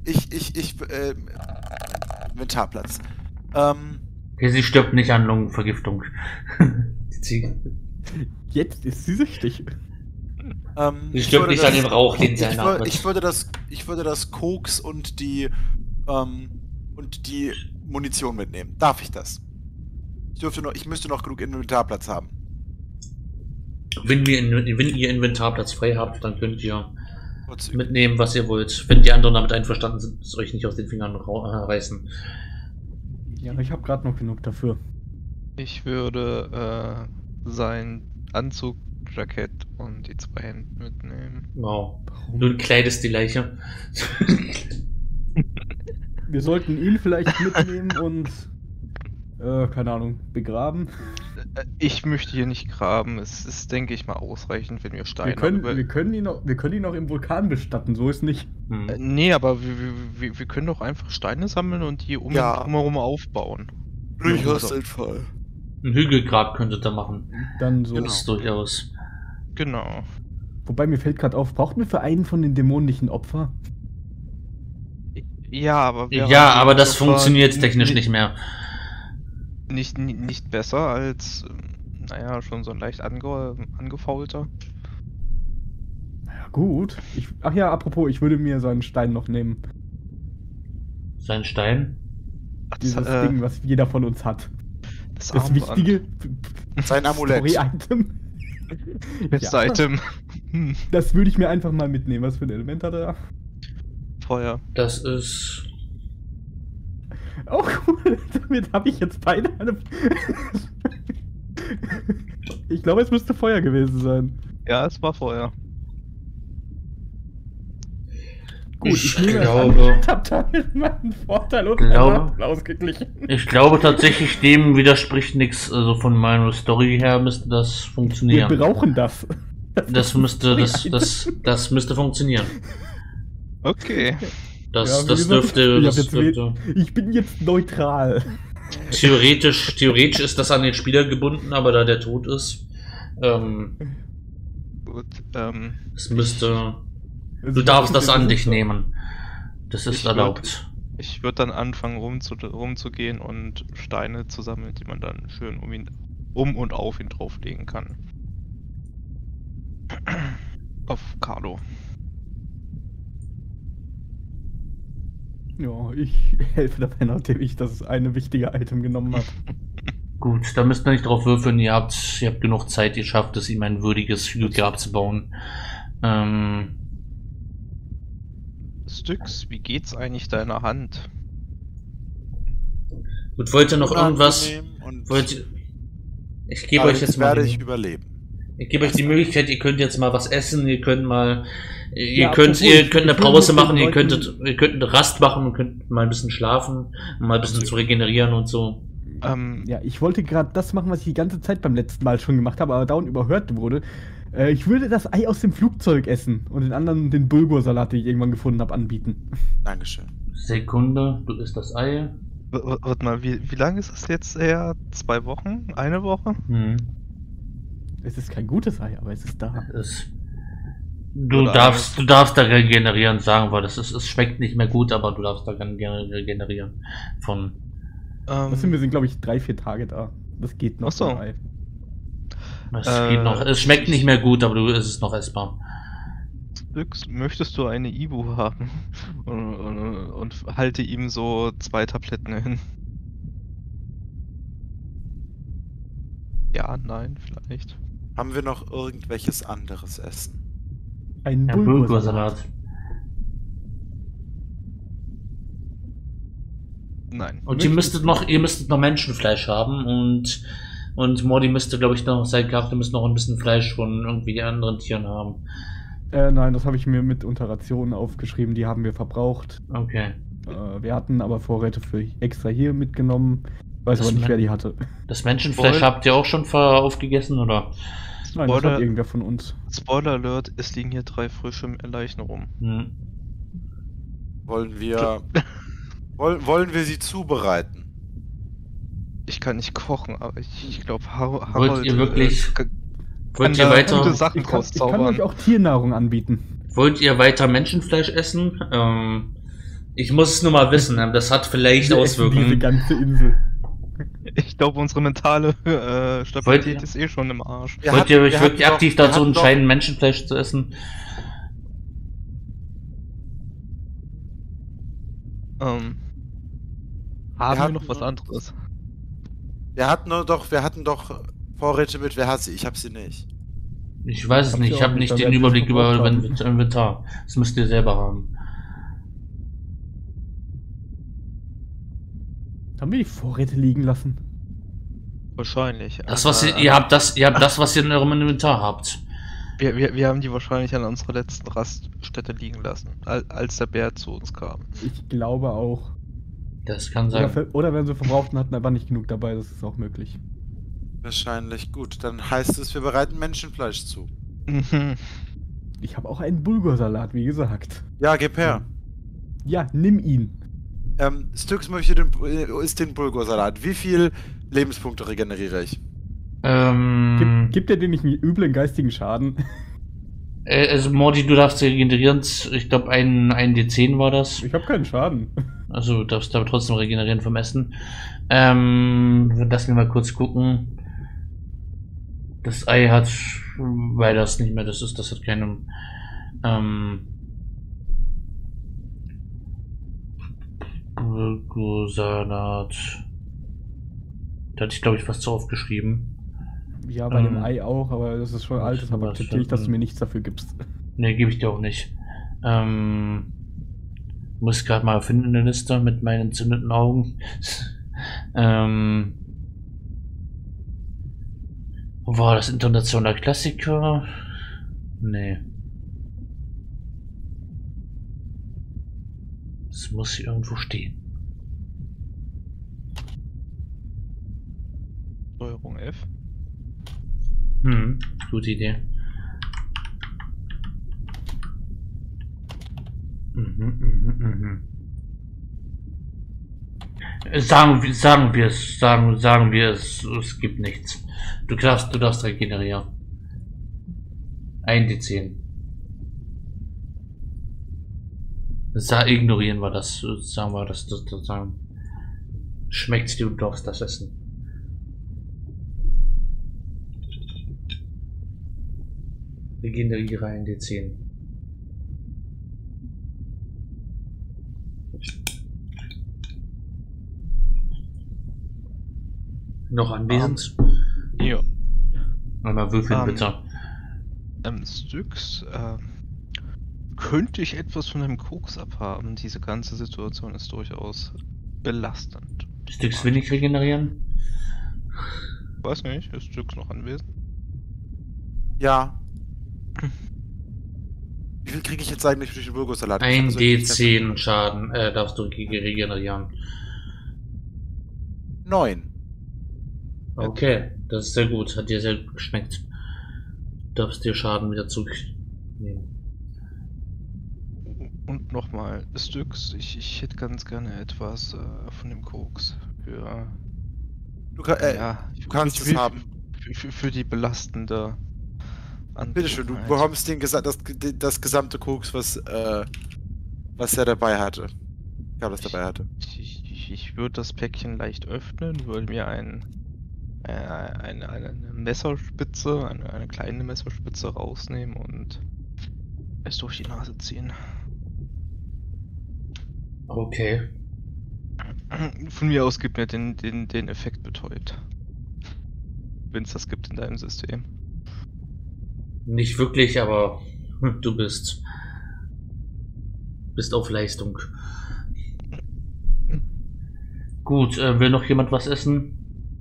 Inventarplatz. Okay, sie stirbt nicht an Lungenvergiftung. Jetzt ist sie süchtig. Sie stirbt nicht an dem Rauch, den sie einatmet. Ich würde das Koks und die Munition mitnehmen. Darf ich das? Ich müsste noch genug Inventarplatz haben. Wenn ihr Inventarplatz frei habt, dann könnt ihr mitnehmen, was ihr wollt. Wenn die anderen damit einverstanden sind, es euch nicht aus den Fingern reißen. Ja, ich habe gerade noch genug dafür. Ich würde sein Anzug, Jackett und die 2 Hemden mitnehmen. Wow. Du kleidest die Leiche. Wir sollten ihn vielleicht mitnehmen und keine Ahnung, begraben. Ich möchte hier nicht graben. Es ist, denke ich mal, ausreichend, wenn wir Steine Wir können ihn auch im Vulkan bestatten, so ist nicht. Nee, aber wir können doch einfach Steine sammeln und die drumherum aufbauen. Durchaus sinnvoll. Ein Hügelgrab könntet ihr machen. Dann so. Das ist durchaus. Genau. Wobei mir fällt gerade auf, brauchten wir für einen von den Dämonen nicht ein Opfer? Ja, aber das funktioniert technisch nicht mehr. Nicht besser als Naja, schon so ein leicht angefaulter. Ja, gut. Ach ja, apropos, ich würde mir so einen Stein noch nehmen. Sein Stein? Dieses Ding, was jeder von uns hat. Das Das wichtige Sein Amulett. Story-Item. Beste Ja. Item. Das würde ich mir einfach mal mitnehmen. Was für ein Element hat er? Feuer. Das ist. Oh cool, damit habe ich jetzt beide eine... Ich glaube, es müsste Feuer gewesen sein. Ja, es war Feuer. Gut, Ich nehme das glaube- an. Ich habe damit meinen Vorteil und Glaube- meinen Nachteil ausgeglichen. Ich glaube tatsächlich, dem widerspricht nichts. Also von meiner Story her müsste das Wir funktionieren. brauchen das. Das müsste, das müsste funktionieren. Okay. Das, Ja, wie das gesagt, dürfte. ich Das hab jetzt dürfte. Ich bin jetzt neutral. Theoretisch ist das an den Spieler gebunden, aber da der tot ist, Gut. es müsste. Du darfst das an dich nehmen. Das ist Ich erlaubt. Ich würde dann anfangen rumzugehen und Steine zu sammeln, die man dann schön um und auf ihn drauflegen kann. Auf Carlo. Ja, ich helfe dabei, nachdem ich das eine wichtige Item genommen habe. Gut, da müsst ihr nicht drauf würfeln. Ihr habt genug Zeit. Ihr schafft es, ihm ein würdiges Hügel abzubauen. Styx, wie geht's eigentlich deiner Hand? Gut, wollt ihr noch irgendwas? Unangenehm und Wollt ihr, ich gebe euch jetzt mal. werde ich überleben. Ich gebe euch die Möglichkeit, ihr könnt jetzt mal was essen, ihr könnt mal, Ja, ihr könnt eine ich will Pause mit den machen, ihr Leuten- könnt eine Rast machen und könnt mal ein bisschen schlafen, um mal ein bisschen zu regenerieren und so. Ja, ich wollte gerade das machen, was ich die ganze Zeit beim letzten Mal schon gemacht habe, aber dauernd überhört wurde. Ich würde das Ei aus dem Flugzeug essen und den anderen den Bulgursalat, den ich irgendwann gefunden habe, anbieten. Dankeschön. Sekunde, du isst das Ei. Warte mal, wie lange ist das jetzt her? 2 Wochen? Eine Woche? Es ist kein gutes Ei, aber es ist da. Du Oder darfst da regenerieren, sagen wir. Es schmeckt nicht mehr gut, aber du darfst da gerne regenerieren. Wir sind, glaube ich, 3-4 Tage da. Das geht noch. Ach so. so ein Ei. Es geht noch. Es schmeckt nicht mehr gut, aber es ist noch essbar. Styx, möchtest du eine Ibu haben? Und halte ihm so 2 Tabletten hin. Ja, nein, vielleicht. Haben wir noch irgendwelches anderes Essen? Ein Ja, Bulgursalat. Bulgursalat. Nein. Und ihr müsstet noch Menschenfleisch haben und Morty müsste, glaube ich, noch, sein Charakter müsste noch ein bisschen Fleisch von irgendwie anderen Tieren haben. Nein, das habe ich mir mit unter Rationen aufgeschrieben, die haben wir verbraucht. Okay. Wir hatten aber Vorräte für extra hier mitgenommen. Weiß Das aber nicht, me- wer die hatte. Das Menschenfleisch Woll- habt ihr auch schon aufgegessen, oder? Nein, das Spoiler- hat irgendwer von uns. Spoiler Alert, es liegen hier 3 frische Leichen rum. Hm. Wollen wir sie zubereiten? Ich kann nicht kochen, aber ich glaube, Harold Wollt ihr wirklich- kann Wollt da ihr gute weiter, Sachen Ich kann rauszaubern. euch auch Tiernahrung anbieten. wollt ihr weiter Menschenfleisch essen? Ich muss es nur mal wissen, das hat vielleicht Wir essen diese Auswirkungen. ganze Insel. Ich glaube, unsere mentale Wollt Stabilität ihr- ist eh schon im Arsch. Wollt ihr euch wir wirklich hatten aktiv doch- wir dazu hatten doch- entscheiden, Menschenfleisch zu essen? Haben wir hatten noch was doch- anderes? Wir hatten doch Vorräte mit, wer hat sie? Ich hab sie nicht. Ich weiß es Habt nicht, ihr ich auch habe nicht, nicht dann den werden wir Überblick über verbraucht haben. Inventar. Das müsst ihr selber haben. Haben wir die Vorräte liegen lassen? Wahrscheinlich. Das, was ihr habt das, was ihr in eurem Inventar habt. Wir haben die wahrscheinlich an unserer letzten Raststätte liegen lassen, als der Bär zu uns kam. Ich glaube auch. Das kann sein. Oder wenn sie verbraucht und hatten aber nicht genug dabei, das ist auch möglich. Wahrscheinlich gut. Dann heißt es, wir bereiten Menschenfleisch zu. Ich habe auch einen Bulgursalat, wie gesagt. Ja, gib her. Ja, nimm ihn. Styx isst den Bulgursalat. Wie viel Lebenspunkte regeneriere ich? Gibt er dir nicht einen üblen geistigen Schaden? Also Morty, du darfst regenerieren. Ich glaube, ein D10 war das. Ich habe keinen Schaden. Also du darfst aber trotzdem regenerieren vom Essen. Lass mich mal kurz gucken. Das Ei hat, weil das nicht mehr das ist, das hat keine Salat. Da hatte ich, glaube ich, was zu aufgeschrieben. Ja, bei dem Ei auch, aber das ist schon alt, deshalb akzeptiere ich, dass du mir nichts dafür gibst. Ne, gebe ich dir auch nicht. Muss gerade mal finden in der Liste mit meinen entzündeten Augen. War das internationaler Klassiker? Nee. Das muss hier irgendwo stehen. Steuerung F. Gute Idee. Sagen wir es gibt nichts. Du darfst regenerieren. 1d10. Ignorieren wir das. Sagen wir das sagen. Schmeckt's dir, du darfst das essen. Regeneriere 1d10. Noch anwesend? Ja. Einmal würfeln bitte. Styx, könnte ich etwas von einem Koks abhaben? Diese ganze Situation ist durchaus belastend. Styx will nicht regenerieren? Weiß nicht, ist Styx noch anwesend? Ja. Wie viel kriege ich jetzt eigentlich durch den Burgos-Salat? 1d10 Schaden darfst du regenerieren. 9. Okay, das ist sehr gut. Hat dir sehr gut geschmeckt. Du darfst dir Schaden wieder zurücknehmen. Und nochmal, Styx, ich hätte ganz gerne etwas von dem Koks. Für, Du kannst es haben. Für die belastende Bitteschön, du bekommst das gesamte Koks, was er dabei hatte. Ja, was dabei hatte. Ich würde das Päckchen leicht öffnen, würde mir eine Messerspitze, eine kleine Messerspitze rausnehmen und es durch die Nase ziehen. Okay. Von mir aus gibt mir den Effekt betäubt. Wenn es das gibt in deinem System. Nicht wirklich, aber du bist auf Leistung. Gut, will noch jemand was essen?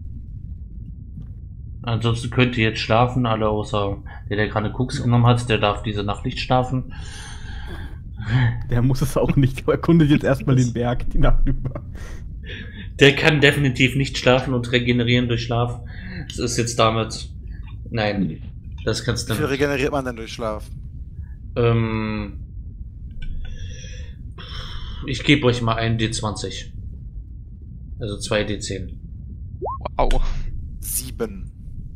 Ansonsten könnt ihr jetzt schlafen, alle außer der gerade Koks genommen hat, der darf diese Nacht nicht schlafen. Der muss es auch nicht, er erkundet jetzt erstmal den Berg die Nacht über. Der kann definitiv nicht schlafen und regenerieren durch Schlaf. Das ist jetzt damit... Nein, das kannst du nicht. Wie viel regeneriert man denn durch Schlaf? Ich gebe euch mal einen D20. Also 2d10. Wow. 7.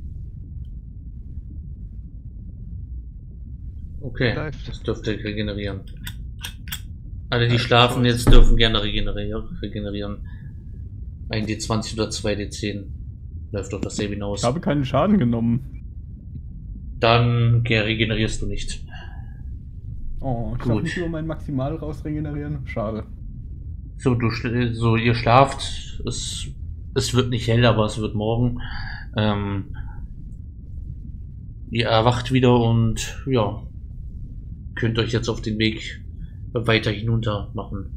Okay, das dürfte regenerieren. Alle, die schlafen jetzt, dürfen gerne regenerieren. Ein D20 oder 2d10. Läuft doch dasselbe hinaus. Ich habe keinen Schaden genommen. Dann regenerierst du nicht. Oh, ich darf nicht über mein Maximal raus regenerieren. Schade. So, ihr schlaft. Es wird nicht hell, aber es wird morgen. Ihr erwacht wieder und ja, könnt euch jetzt auf den Weg weiter hinunter machen.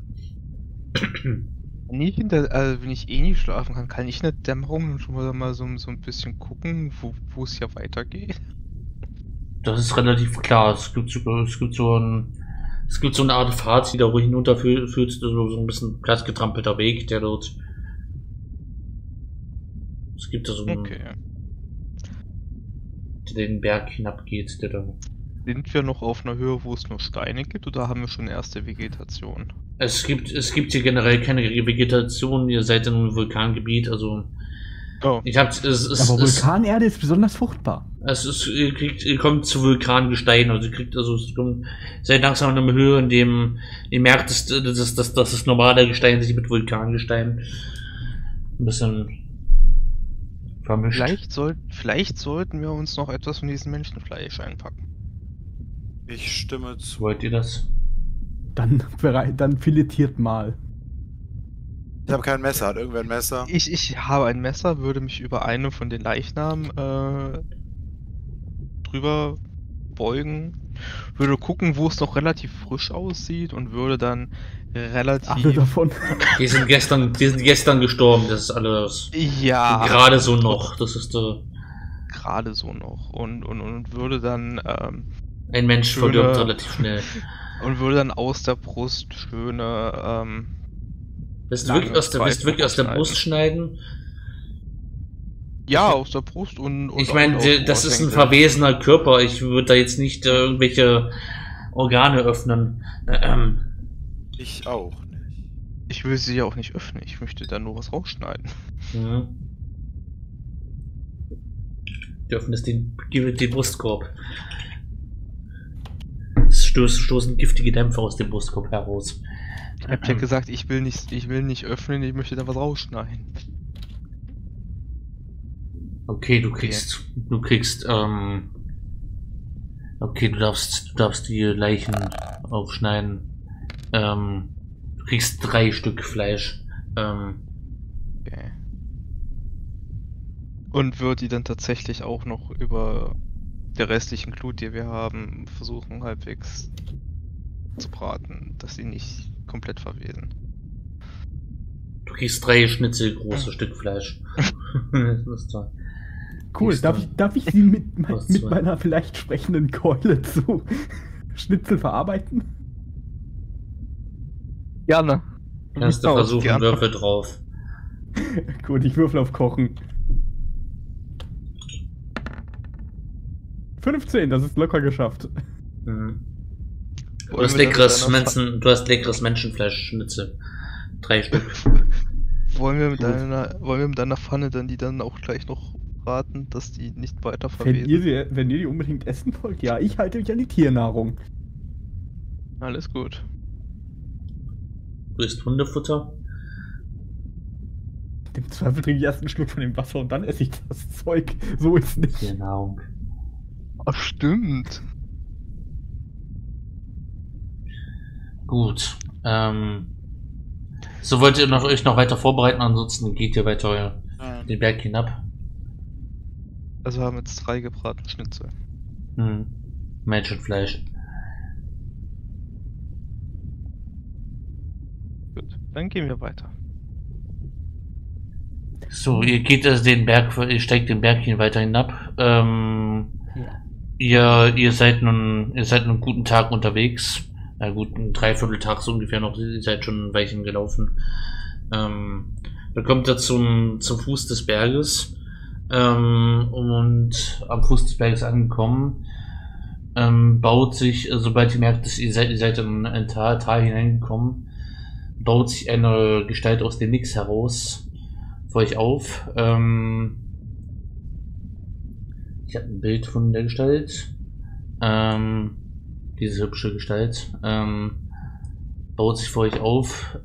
Wenn ich eh nicht schlafen kann ich in der Dämmerung schon mal so ein bisschen gucken, wo es hier weitergeht? Das ist relativ klar. Es gibt so eine Art Pfad, die da hinunter führt, so ein bisschen plattgetrampelter Weg, der dort. Es gibt da so einen, der den Berg hinabgeht, der da. Sind wir noch auf einer Höhe, wo es nur Steine gibt, oder haben wir schon erste Vegetation? Es gibt hier generell keine Vegetation. Ihr seid in einem Vulkangebiet, also. Oh. Aber Vulkanerde ist besonders fruchtbar. Ihr kommt zu Vulkangestein, also seid langsam in einer Höhe, in dem ihr merkt, dass das normale Gestein sich mit Vulkangestein ein bisschen vermischt. Vielleicht sollten wir uns noch etwas von diesem Menschenfleisch einpacken. Ich stimme zu. Wollt ihr das? Dann filetiert mal. Ich habe kein Messer. Hat irgendwer ein Messer? Ich habe ein Messer, würde mich über einen von den Leichnamen drüber beugen, würde gucken, wo es noch relativ frisch aussieht und würde dann Alle relativ... davon. Die sind gestern gestorben, das ist alles Ja. gerade so noch. Das ist Gerade so noch. Und würde dann... ein Mensch schöne- verdirbt relativ schnell. und würde dann aus der Brust schöne... Willst du wirklich aus der Brust schneiden? ja, aus der Brust und Ich auch meine, aus das ist ein Oberschenkel. verwesener Körper. Ich würde da jetzt nicht irgendwelche Organe öffnen. Ich auch nicht. Ich will sie ja auch nicht öffnen, ich möchte da nur was rausschneiden. Mhm. Du öffnest den Brustkorb. Es stoßen giftige Dämpfe aus dem Brustkorb heraus. Ich hab ja gesagt, ich will nicht öffnen, ich möchte da was rausschneiden. Okay, du kriegst, okay, du darfst die Leichen aufschneiden. Du kriegst 3 Stück Fleisch. Okay. Und wird die dann tatsächlich auch noch über der restlichen Glut, die wir haben, versuchen halbwegs zu braten, dass sie nicht komplett verwesen. Du kriegst 3 schnitzelgroße Stück Fleisch. Das ist toll. Cool, Ist darf ich sie mit Was mit zwei? meiner vielleicht sprechenden Keule zu Schnitzel verarbeiten? Gerne. Kannst du versuchen, Würfel drauf. Gut, ich würfel auf Kochen. 15, das ist locker geschafft. Mhm. Du Wollen hast wir dann leckeres Menschenfleisch-Schnitzel. 3 Stück. Wollen wir mit Gut. einer Pfanne dann die dann auch gleich noch braten, dass die nicht weiter verwesen? Wenn ihr die unbedingt essen wollt, ja, ich halte mich an die Tiernahrung. Alles gut. Du isst Hundefutter? Im Zweifel trinke ich erst einen Schluck von dem Wasser und dann esse ich das Zeug. So ist nicht. Tiernahrung. Ach, stimmt. Gut. So wollt ihr euch noch weiter vorbereiten, ansonsten geht ihr weiter den Berg hinab. Also haben jetzt 3 gebratene Schnitzel. Menschenfleisch. Gut, dann gehen wir weiter. So, ihr geht ihr steigt den Berg hin weiter hinab. Ihr seid nun einen guten Tag unterwegs. Na gut, ein Dreivierteltag so ungefähr noch. Ihr seid schon ein Weilchen gelaufen. Dann kommt ihr zum Fuß des Berges. Und am Fuß des Berges angekommen, baut sich, sobald ihr merkt, dass ihr seid in ein Tal hineingekommen, baut sich eine Gestalt aus dem Nix heraus für euch auf. Ich habe ein Bild von der Gestalt. Diese hübsche Gestalt baut sich für euch auf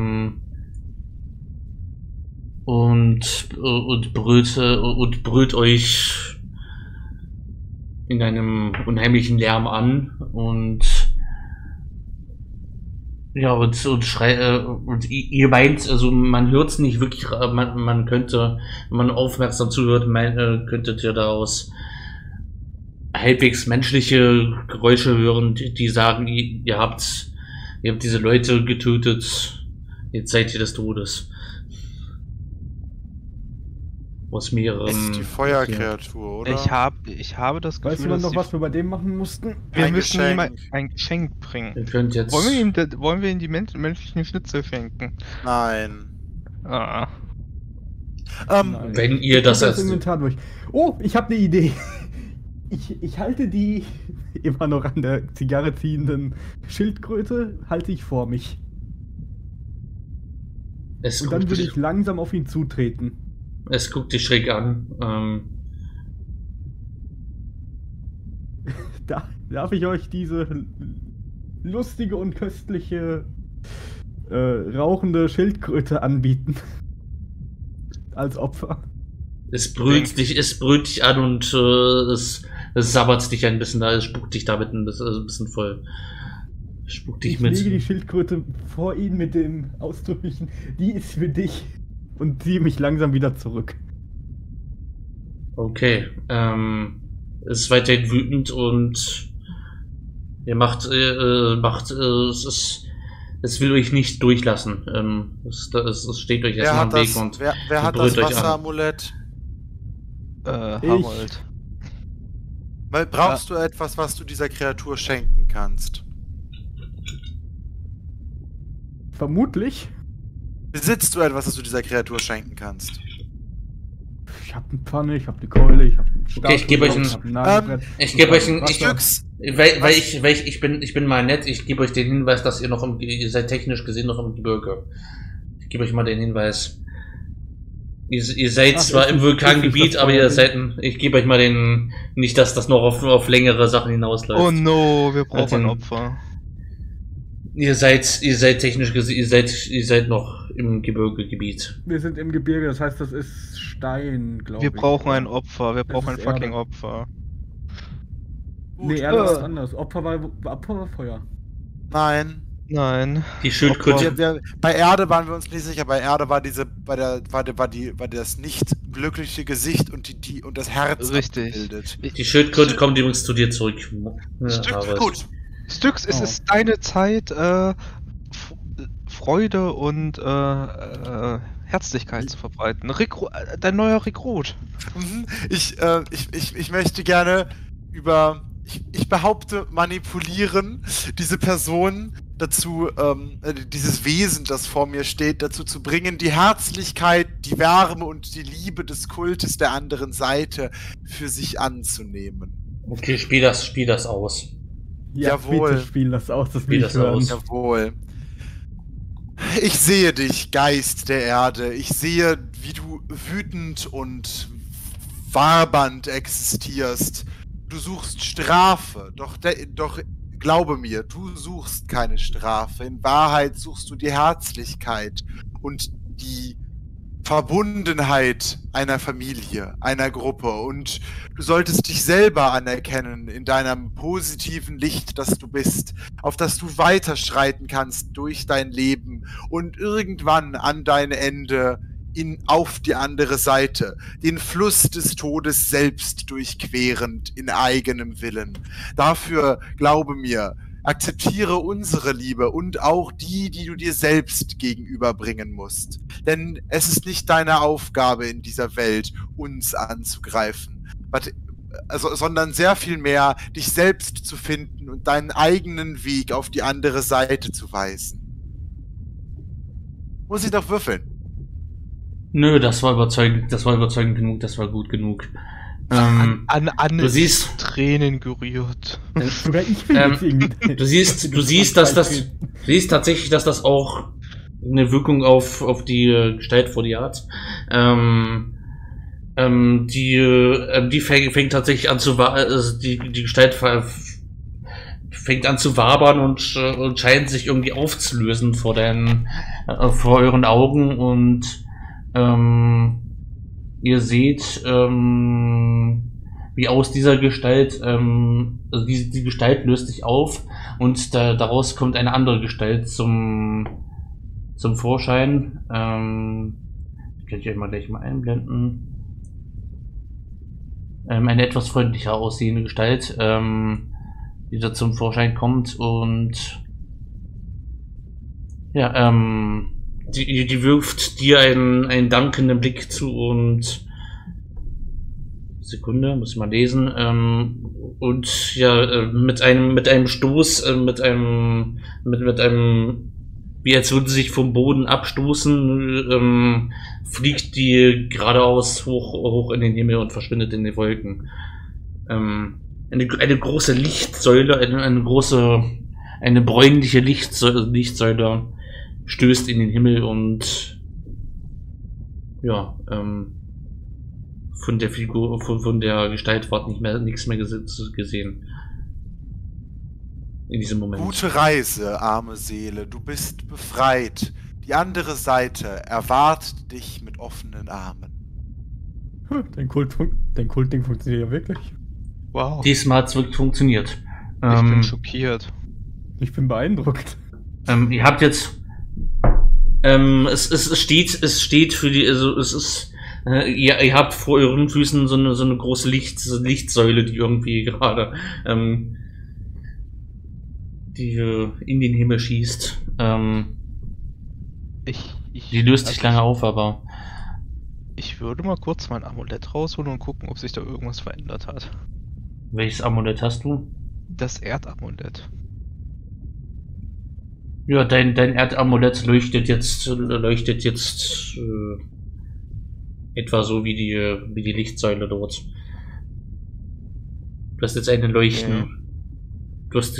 und brüllt euch in einem unheimlichen Lärm an und ja, und ihr meint, also man hört es nicht wirklich, man könnte, wenn man aufmerksam zuhört, könntet ihr daraus halbwegs menschliche Geräusche hören, die sagen, ihr habt diese Leute getötet, jetzt seid ihr des Todes. Aus mehreren... Das ist die Feuerkreatur, oder? Ich habe das Gefühl, Weißt du dann dass noch, was wir bei dem machen mussten? wir Ein müssen Geschenk. ihm ein Geschenk bringen. Ihr könnt jetzt... Wollen wir ihm die menschlichen Schnitzel schenken? Nein. Ah. Nein. Wenn ihr das als... Inventar durch. Oh, ich habe eine Idee. Ich halte die immer noch an der Zigarre ziehenden Schildkröte, halte ich vor mich. Es Und dann guckt würde dich, ich langsam auf ihn zutreten. es guckt dich schräg an. Darf ich euch diese lustige und köstliche rauchende Schildkröte anbieten? Als Opfer. Es brüllt dich an und es sabbert dich ein bisschen da, es spuckt dich damit ein bisschen voll. Spuckt dich mit. Ich lege die Schildkröte vor ihn mit dem ausdrücklichen, die ist für dich, und ziehe mich langsam wieder zurück. Okay, es ist weiterhin wütend und ihr es will euch nicht durchlassen. Es steht euch erstmal am Weg und wer hat das Wasseramulett? Harold. Weil brauchst du etwas, was du dieser Kreatur schenken kannst? Vermutlich. Besitzt du etwas, das du dieser Kreatur schenken kannst? Ich hab eine Pfanne, ich hab eine Keule, ich hab einen Stab. Okay, ich gebe euch ich gebe euch ein ich bin mal nett, ich gebe euch den Hinweis, dass ihr seid technisch gesehen noch im Gebirge. Ich gebe euch mal den Hinweis. Ihr seid zwar im Vulkangebiet, aber ich gebe euch mal nicht, dass das noch auf längere Sachen hinausläuft. Oh no, wir brauchen ein Opfer. Ihr seid technisch gesehen, ihr seid noch im Gebirgegebiet. Wir sind im Gebirge, das heißt, das ist Stein, glaube ich. Wir brauchen ein Opfer, wir brauchen ein fucking Opfer. Nee, Erde ist anders. Opfer war Feuer. Nein. Die Schildkröte. Bei Erde waren wir uns nicht sicher. Bei Erde war das nicht glückliche Gesicht und das Herz abgebildet. Die Schildkröte kommt übrigens zu dir zurück. Gut. Styx, es ist deine Zeit, Freude und Herzlichkeit zu verbreiten. Dein neuer Rekrut. Ich möchte gerne ich behaupte, manipulieren, diese Person dazu, dieses Wesen, das vor mir steht, dazu zu bringen, die Herzlichkeit, die Wärme und die Liebe des Kultes der anderen Seite für sich anzunehmen. Okay, spiel das aus. Ja, jawohl. Bitte spiel das aus, das will ich hören. Jawohl. Ich sehe dich, Geist der Erde. Ich sehe, wie du wütend und wabernd existierst. Du suchst Strafe, doch glaube mir, du suchst keine Strafe. In Wahrheit suchst du die Herzlichkeit und die Verbundenheit einer Familie, einer Gruppe. Und du solltest dich selber anerkennen in deinem positiven Licht, das du bist, auf das du weiterschreiten kannst durch dein Leben und irgendwann an dein Ende auf die andere Seite, den Fluss des Todes selbst durchquerend in eigenem Willen. Dafür, glaube mir, akzeptiere unsere Liebe und auch die du dir selbst gegenüberbringen musst. Denn es ist nicht deine Aufgabe in dieser Welt, uns anzugreifen, sondern sehr viel mehr, dich selbst zu finden und deinen eigenen Weg auf die andere Seite zu weisen. Muss ich doch würfeln? Nö, das war überzeugend genug, das war gut genug. Du siehst Tränen gerührt. Du siehst tatsächlich, dass das auch eine Wirkung auf die Gestalt vor dir hat. Die fängt tatsächlich an die Gestalt fängt an zu wabern und scheint sich irgendwie aufzulösen vor euren Augen und ihr seht, wie aus dieser Gestalt, also die Gestalt löst sich auf und daraus kommt eine andere Gestalt zum Vorschein. Kann ich euch gleich mal einblenden. Eine etwas freundlicher aussehende Gestalt, die da zum Vorschein kommt und ja, die wirft dir einen dankenden Blick zu und Sekunde, muss ich mal lesen, und ja, mit einem Stoß, wie als würde sie sich vom Boden abstoßen, fliegt die geradeaus hoch in den Himmel und verschwindet in den Wolken. Eine große Lichtsäule, eine bräunliche Lichtsäule stößt in den Himmel und ja, von der Figur, von der Gestalt wird nichts mehr gesehen. In diesem Moment. Gute Reise, arme Seele, du bist befreit. Die andere Seite erwartet dich mit offenen Armen. Dein Kultding funktioniert ja wirklich. Wow. Diesmal hat es wirklich funktioniert. Ich bin schockiert. Ich bin beeindruckt. Ihr habt jetzt es steht für die, also es ist, ihr habt vor euren Füßen so eine große Lichtsäule, die irgendwie gerade die in den Himmel schießt. Die löst sich lange auf, aber ich würde mal kurz mein Amulett rausholen und gucken, ob sich da irgendwas verändert hat. welches Amulett hast du? Das Erdamulett. Ja, dein Erdamulett leuchtet jetzt etwa so wie die Lichtsäule dort. Du hast jetzt eine Leuchten. Okay. Du hast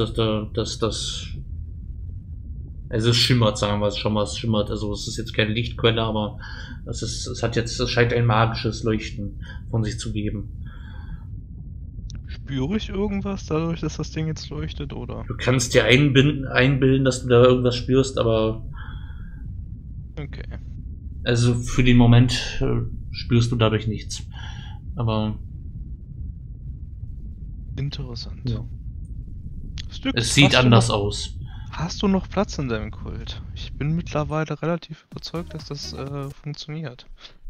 also es schimmert, sagen wir es schon mal, es schimmert, also es ist jetzt keine Lichtquelle, aber es scheint ein magisches Leuchten von sich zu geben. Spüre ich irgendwas dadurch, dass das Ding jetzt leuchtet, oder? Du kannst dir einbilden, dass du da irgendwas spürst, aber Okay. also für den Moment spürst du dadurch nichts. Aber Interessant. ja. Stück, Es sieht anders aus. Hast du noch Platz in deinem Kult? Ich bin mittlerweile relativ überzeugt, dass das funktioniert.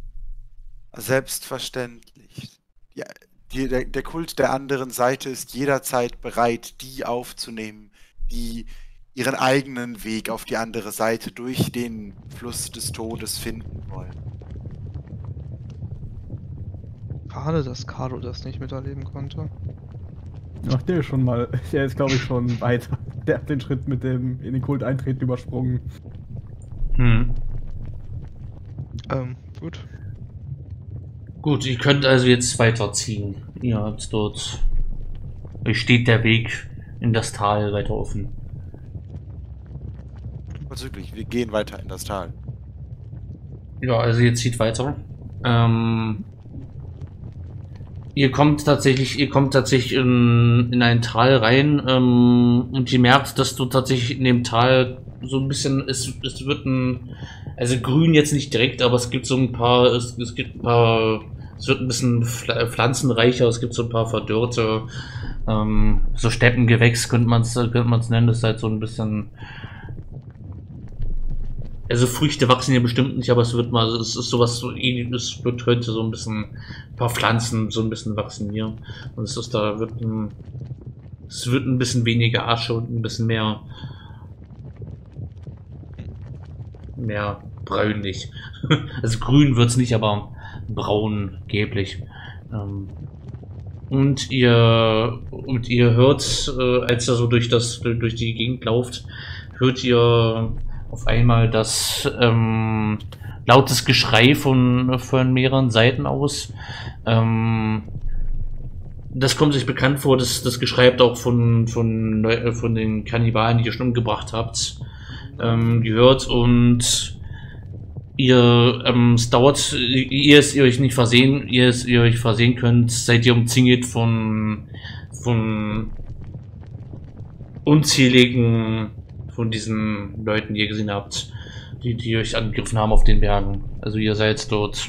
Selbstverständlich. Ja, der Kult der anderen Seite ist jederzeit bereit, die aufzunehmen, die ihren eigenen Weg auf die andere Seite durch den Fluss des Todes finden wollen. Schade, dass Carlo das nicht miterleben konnte. Ach, der ist glaube ich schon weiter. Der hat den Schritt mit dem in den Kult eintreten übersprungen. Gut. Gut, ihr könnt also jetzt weiterziehen. Ihr habt dort. Euch steht der Weg in das Tal weiter offen. Bezüglich, wir gehen weiter in das Tal. Ja, also ihr zieht weiter. Ihr kommt tatsächlich in ein Tal rein und ihr merkt, dass du tatsächlich in dem Tal so ein bisschen, es wird also grün jetzt nicht direkt, aber es gibt so ein paar, es wird ein bisschen pflanzenreicher, es gibt so ein paar verdörrte, so Steppengewächs könnte man es nennen, das ist halt so ein bisschen, also Früchte wachsen hier bestimmt nicht, aber es ist sowas so ähnliches, es wird heute so ein bisschen, ein paar Pflanzen so ein bisschen wachsen hier. Und es wird ein bisschen weniger Asche und ein bisschen mehr bräunlich. Also grün wird's nicht, aber braun, gelblich. Und ihr hört, als ihr so durch die Gegend lauft, hört ihr auf einmal das lautes Geschrei von mehreren Seiten aus. Das kommt sich bekannt vor, das Geschrei habt auch von den Kannibalen, die ihr schon umgebracht habt, gehört, und es dauert, ehe ihr euch versehen könnt, seid ihr umzingelt von unzähligen von diesen Leuten, die ihr gesehen habt, die euch angegriffen haben auf den Bergen. Also ihr seid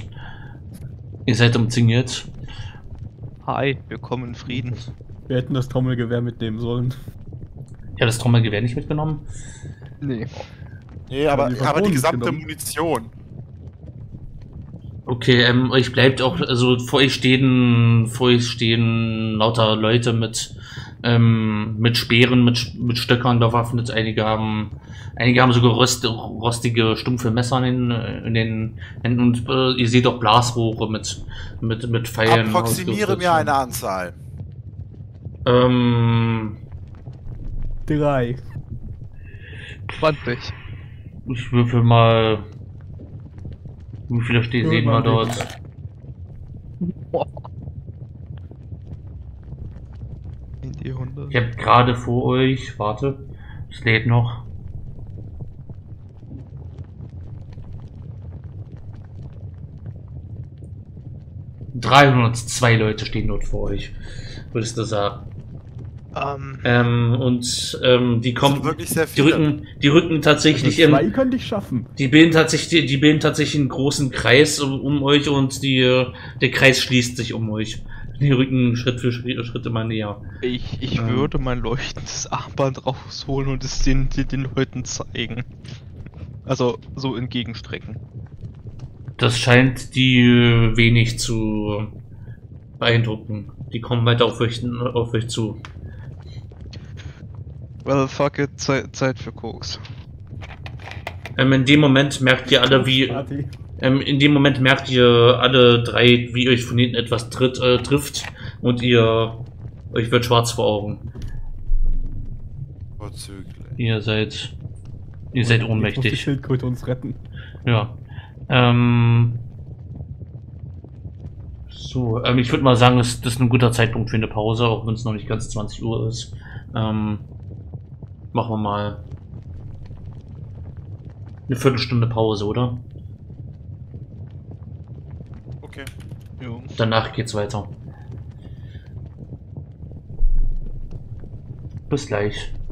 umzingelt. Hi, wir kommen in Frieden. Wir hätten das Trommelgewehr mitnehmen sollen. Ich habe das Trommelgewehr nicht mitgenommen. Nee. Nee, aber die die Patronen gesamte mitgenommen. Munition. Okay, euch bleibt auch, also vor euch stehen lauter Leute mit Speeren, mit Stöckern bewaffnet. Einige haben sogar rostige, stumpfe Messer in den Händen, und ihr seht auch Blasrohre mit Pfeilen. Approximiere mir eine Anzahl. 3. 20. Ich würfel mal. Wie viele sehen wir dort? In die 100. Ich habe gerade vor euch, warte, es lädt noch. ...302 Leute stehen dort vor euch, würdest du sagen. Die kommen, wirklich sehr die viele. rücken tatsächlich Also 2 könnte ich schaffen. die bilden tatsächlich einen großen Kreis um euch und der Kreis schließt sich um euch. Die rücken Schritt für Schritt immer näher. Ich würde mein leuchtendes Armband rausholen und es den Leuten zeigen. Also so entgegenstrecken. Das scheint die wenig zu beeindrucken. Die kommen weiter auf euch zu. Well, fuck it, Zeit für Koks. In dem Moment merkt ihr alle, Party. in dem Moment merkt ihr alle drei, wie euch von hinten etwas trifft und euch wird schwarz vor Augen. Vorzüglich. Ihr seid Jetzt muss die ohnmächtig. Schildkröte uns retten. Ja. Ich würde mal sagen, das ist ein guter Zeitpunkt für eine Pause, auch wenn es noch nicht ganz 20 Uhr ist. Machen wir mal eine Viertelstunde Pause, oder? Okay. Jo. Danach geht's weiter. Bis gleich.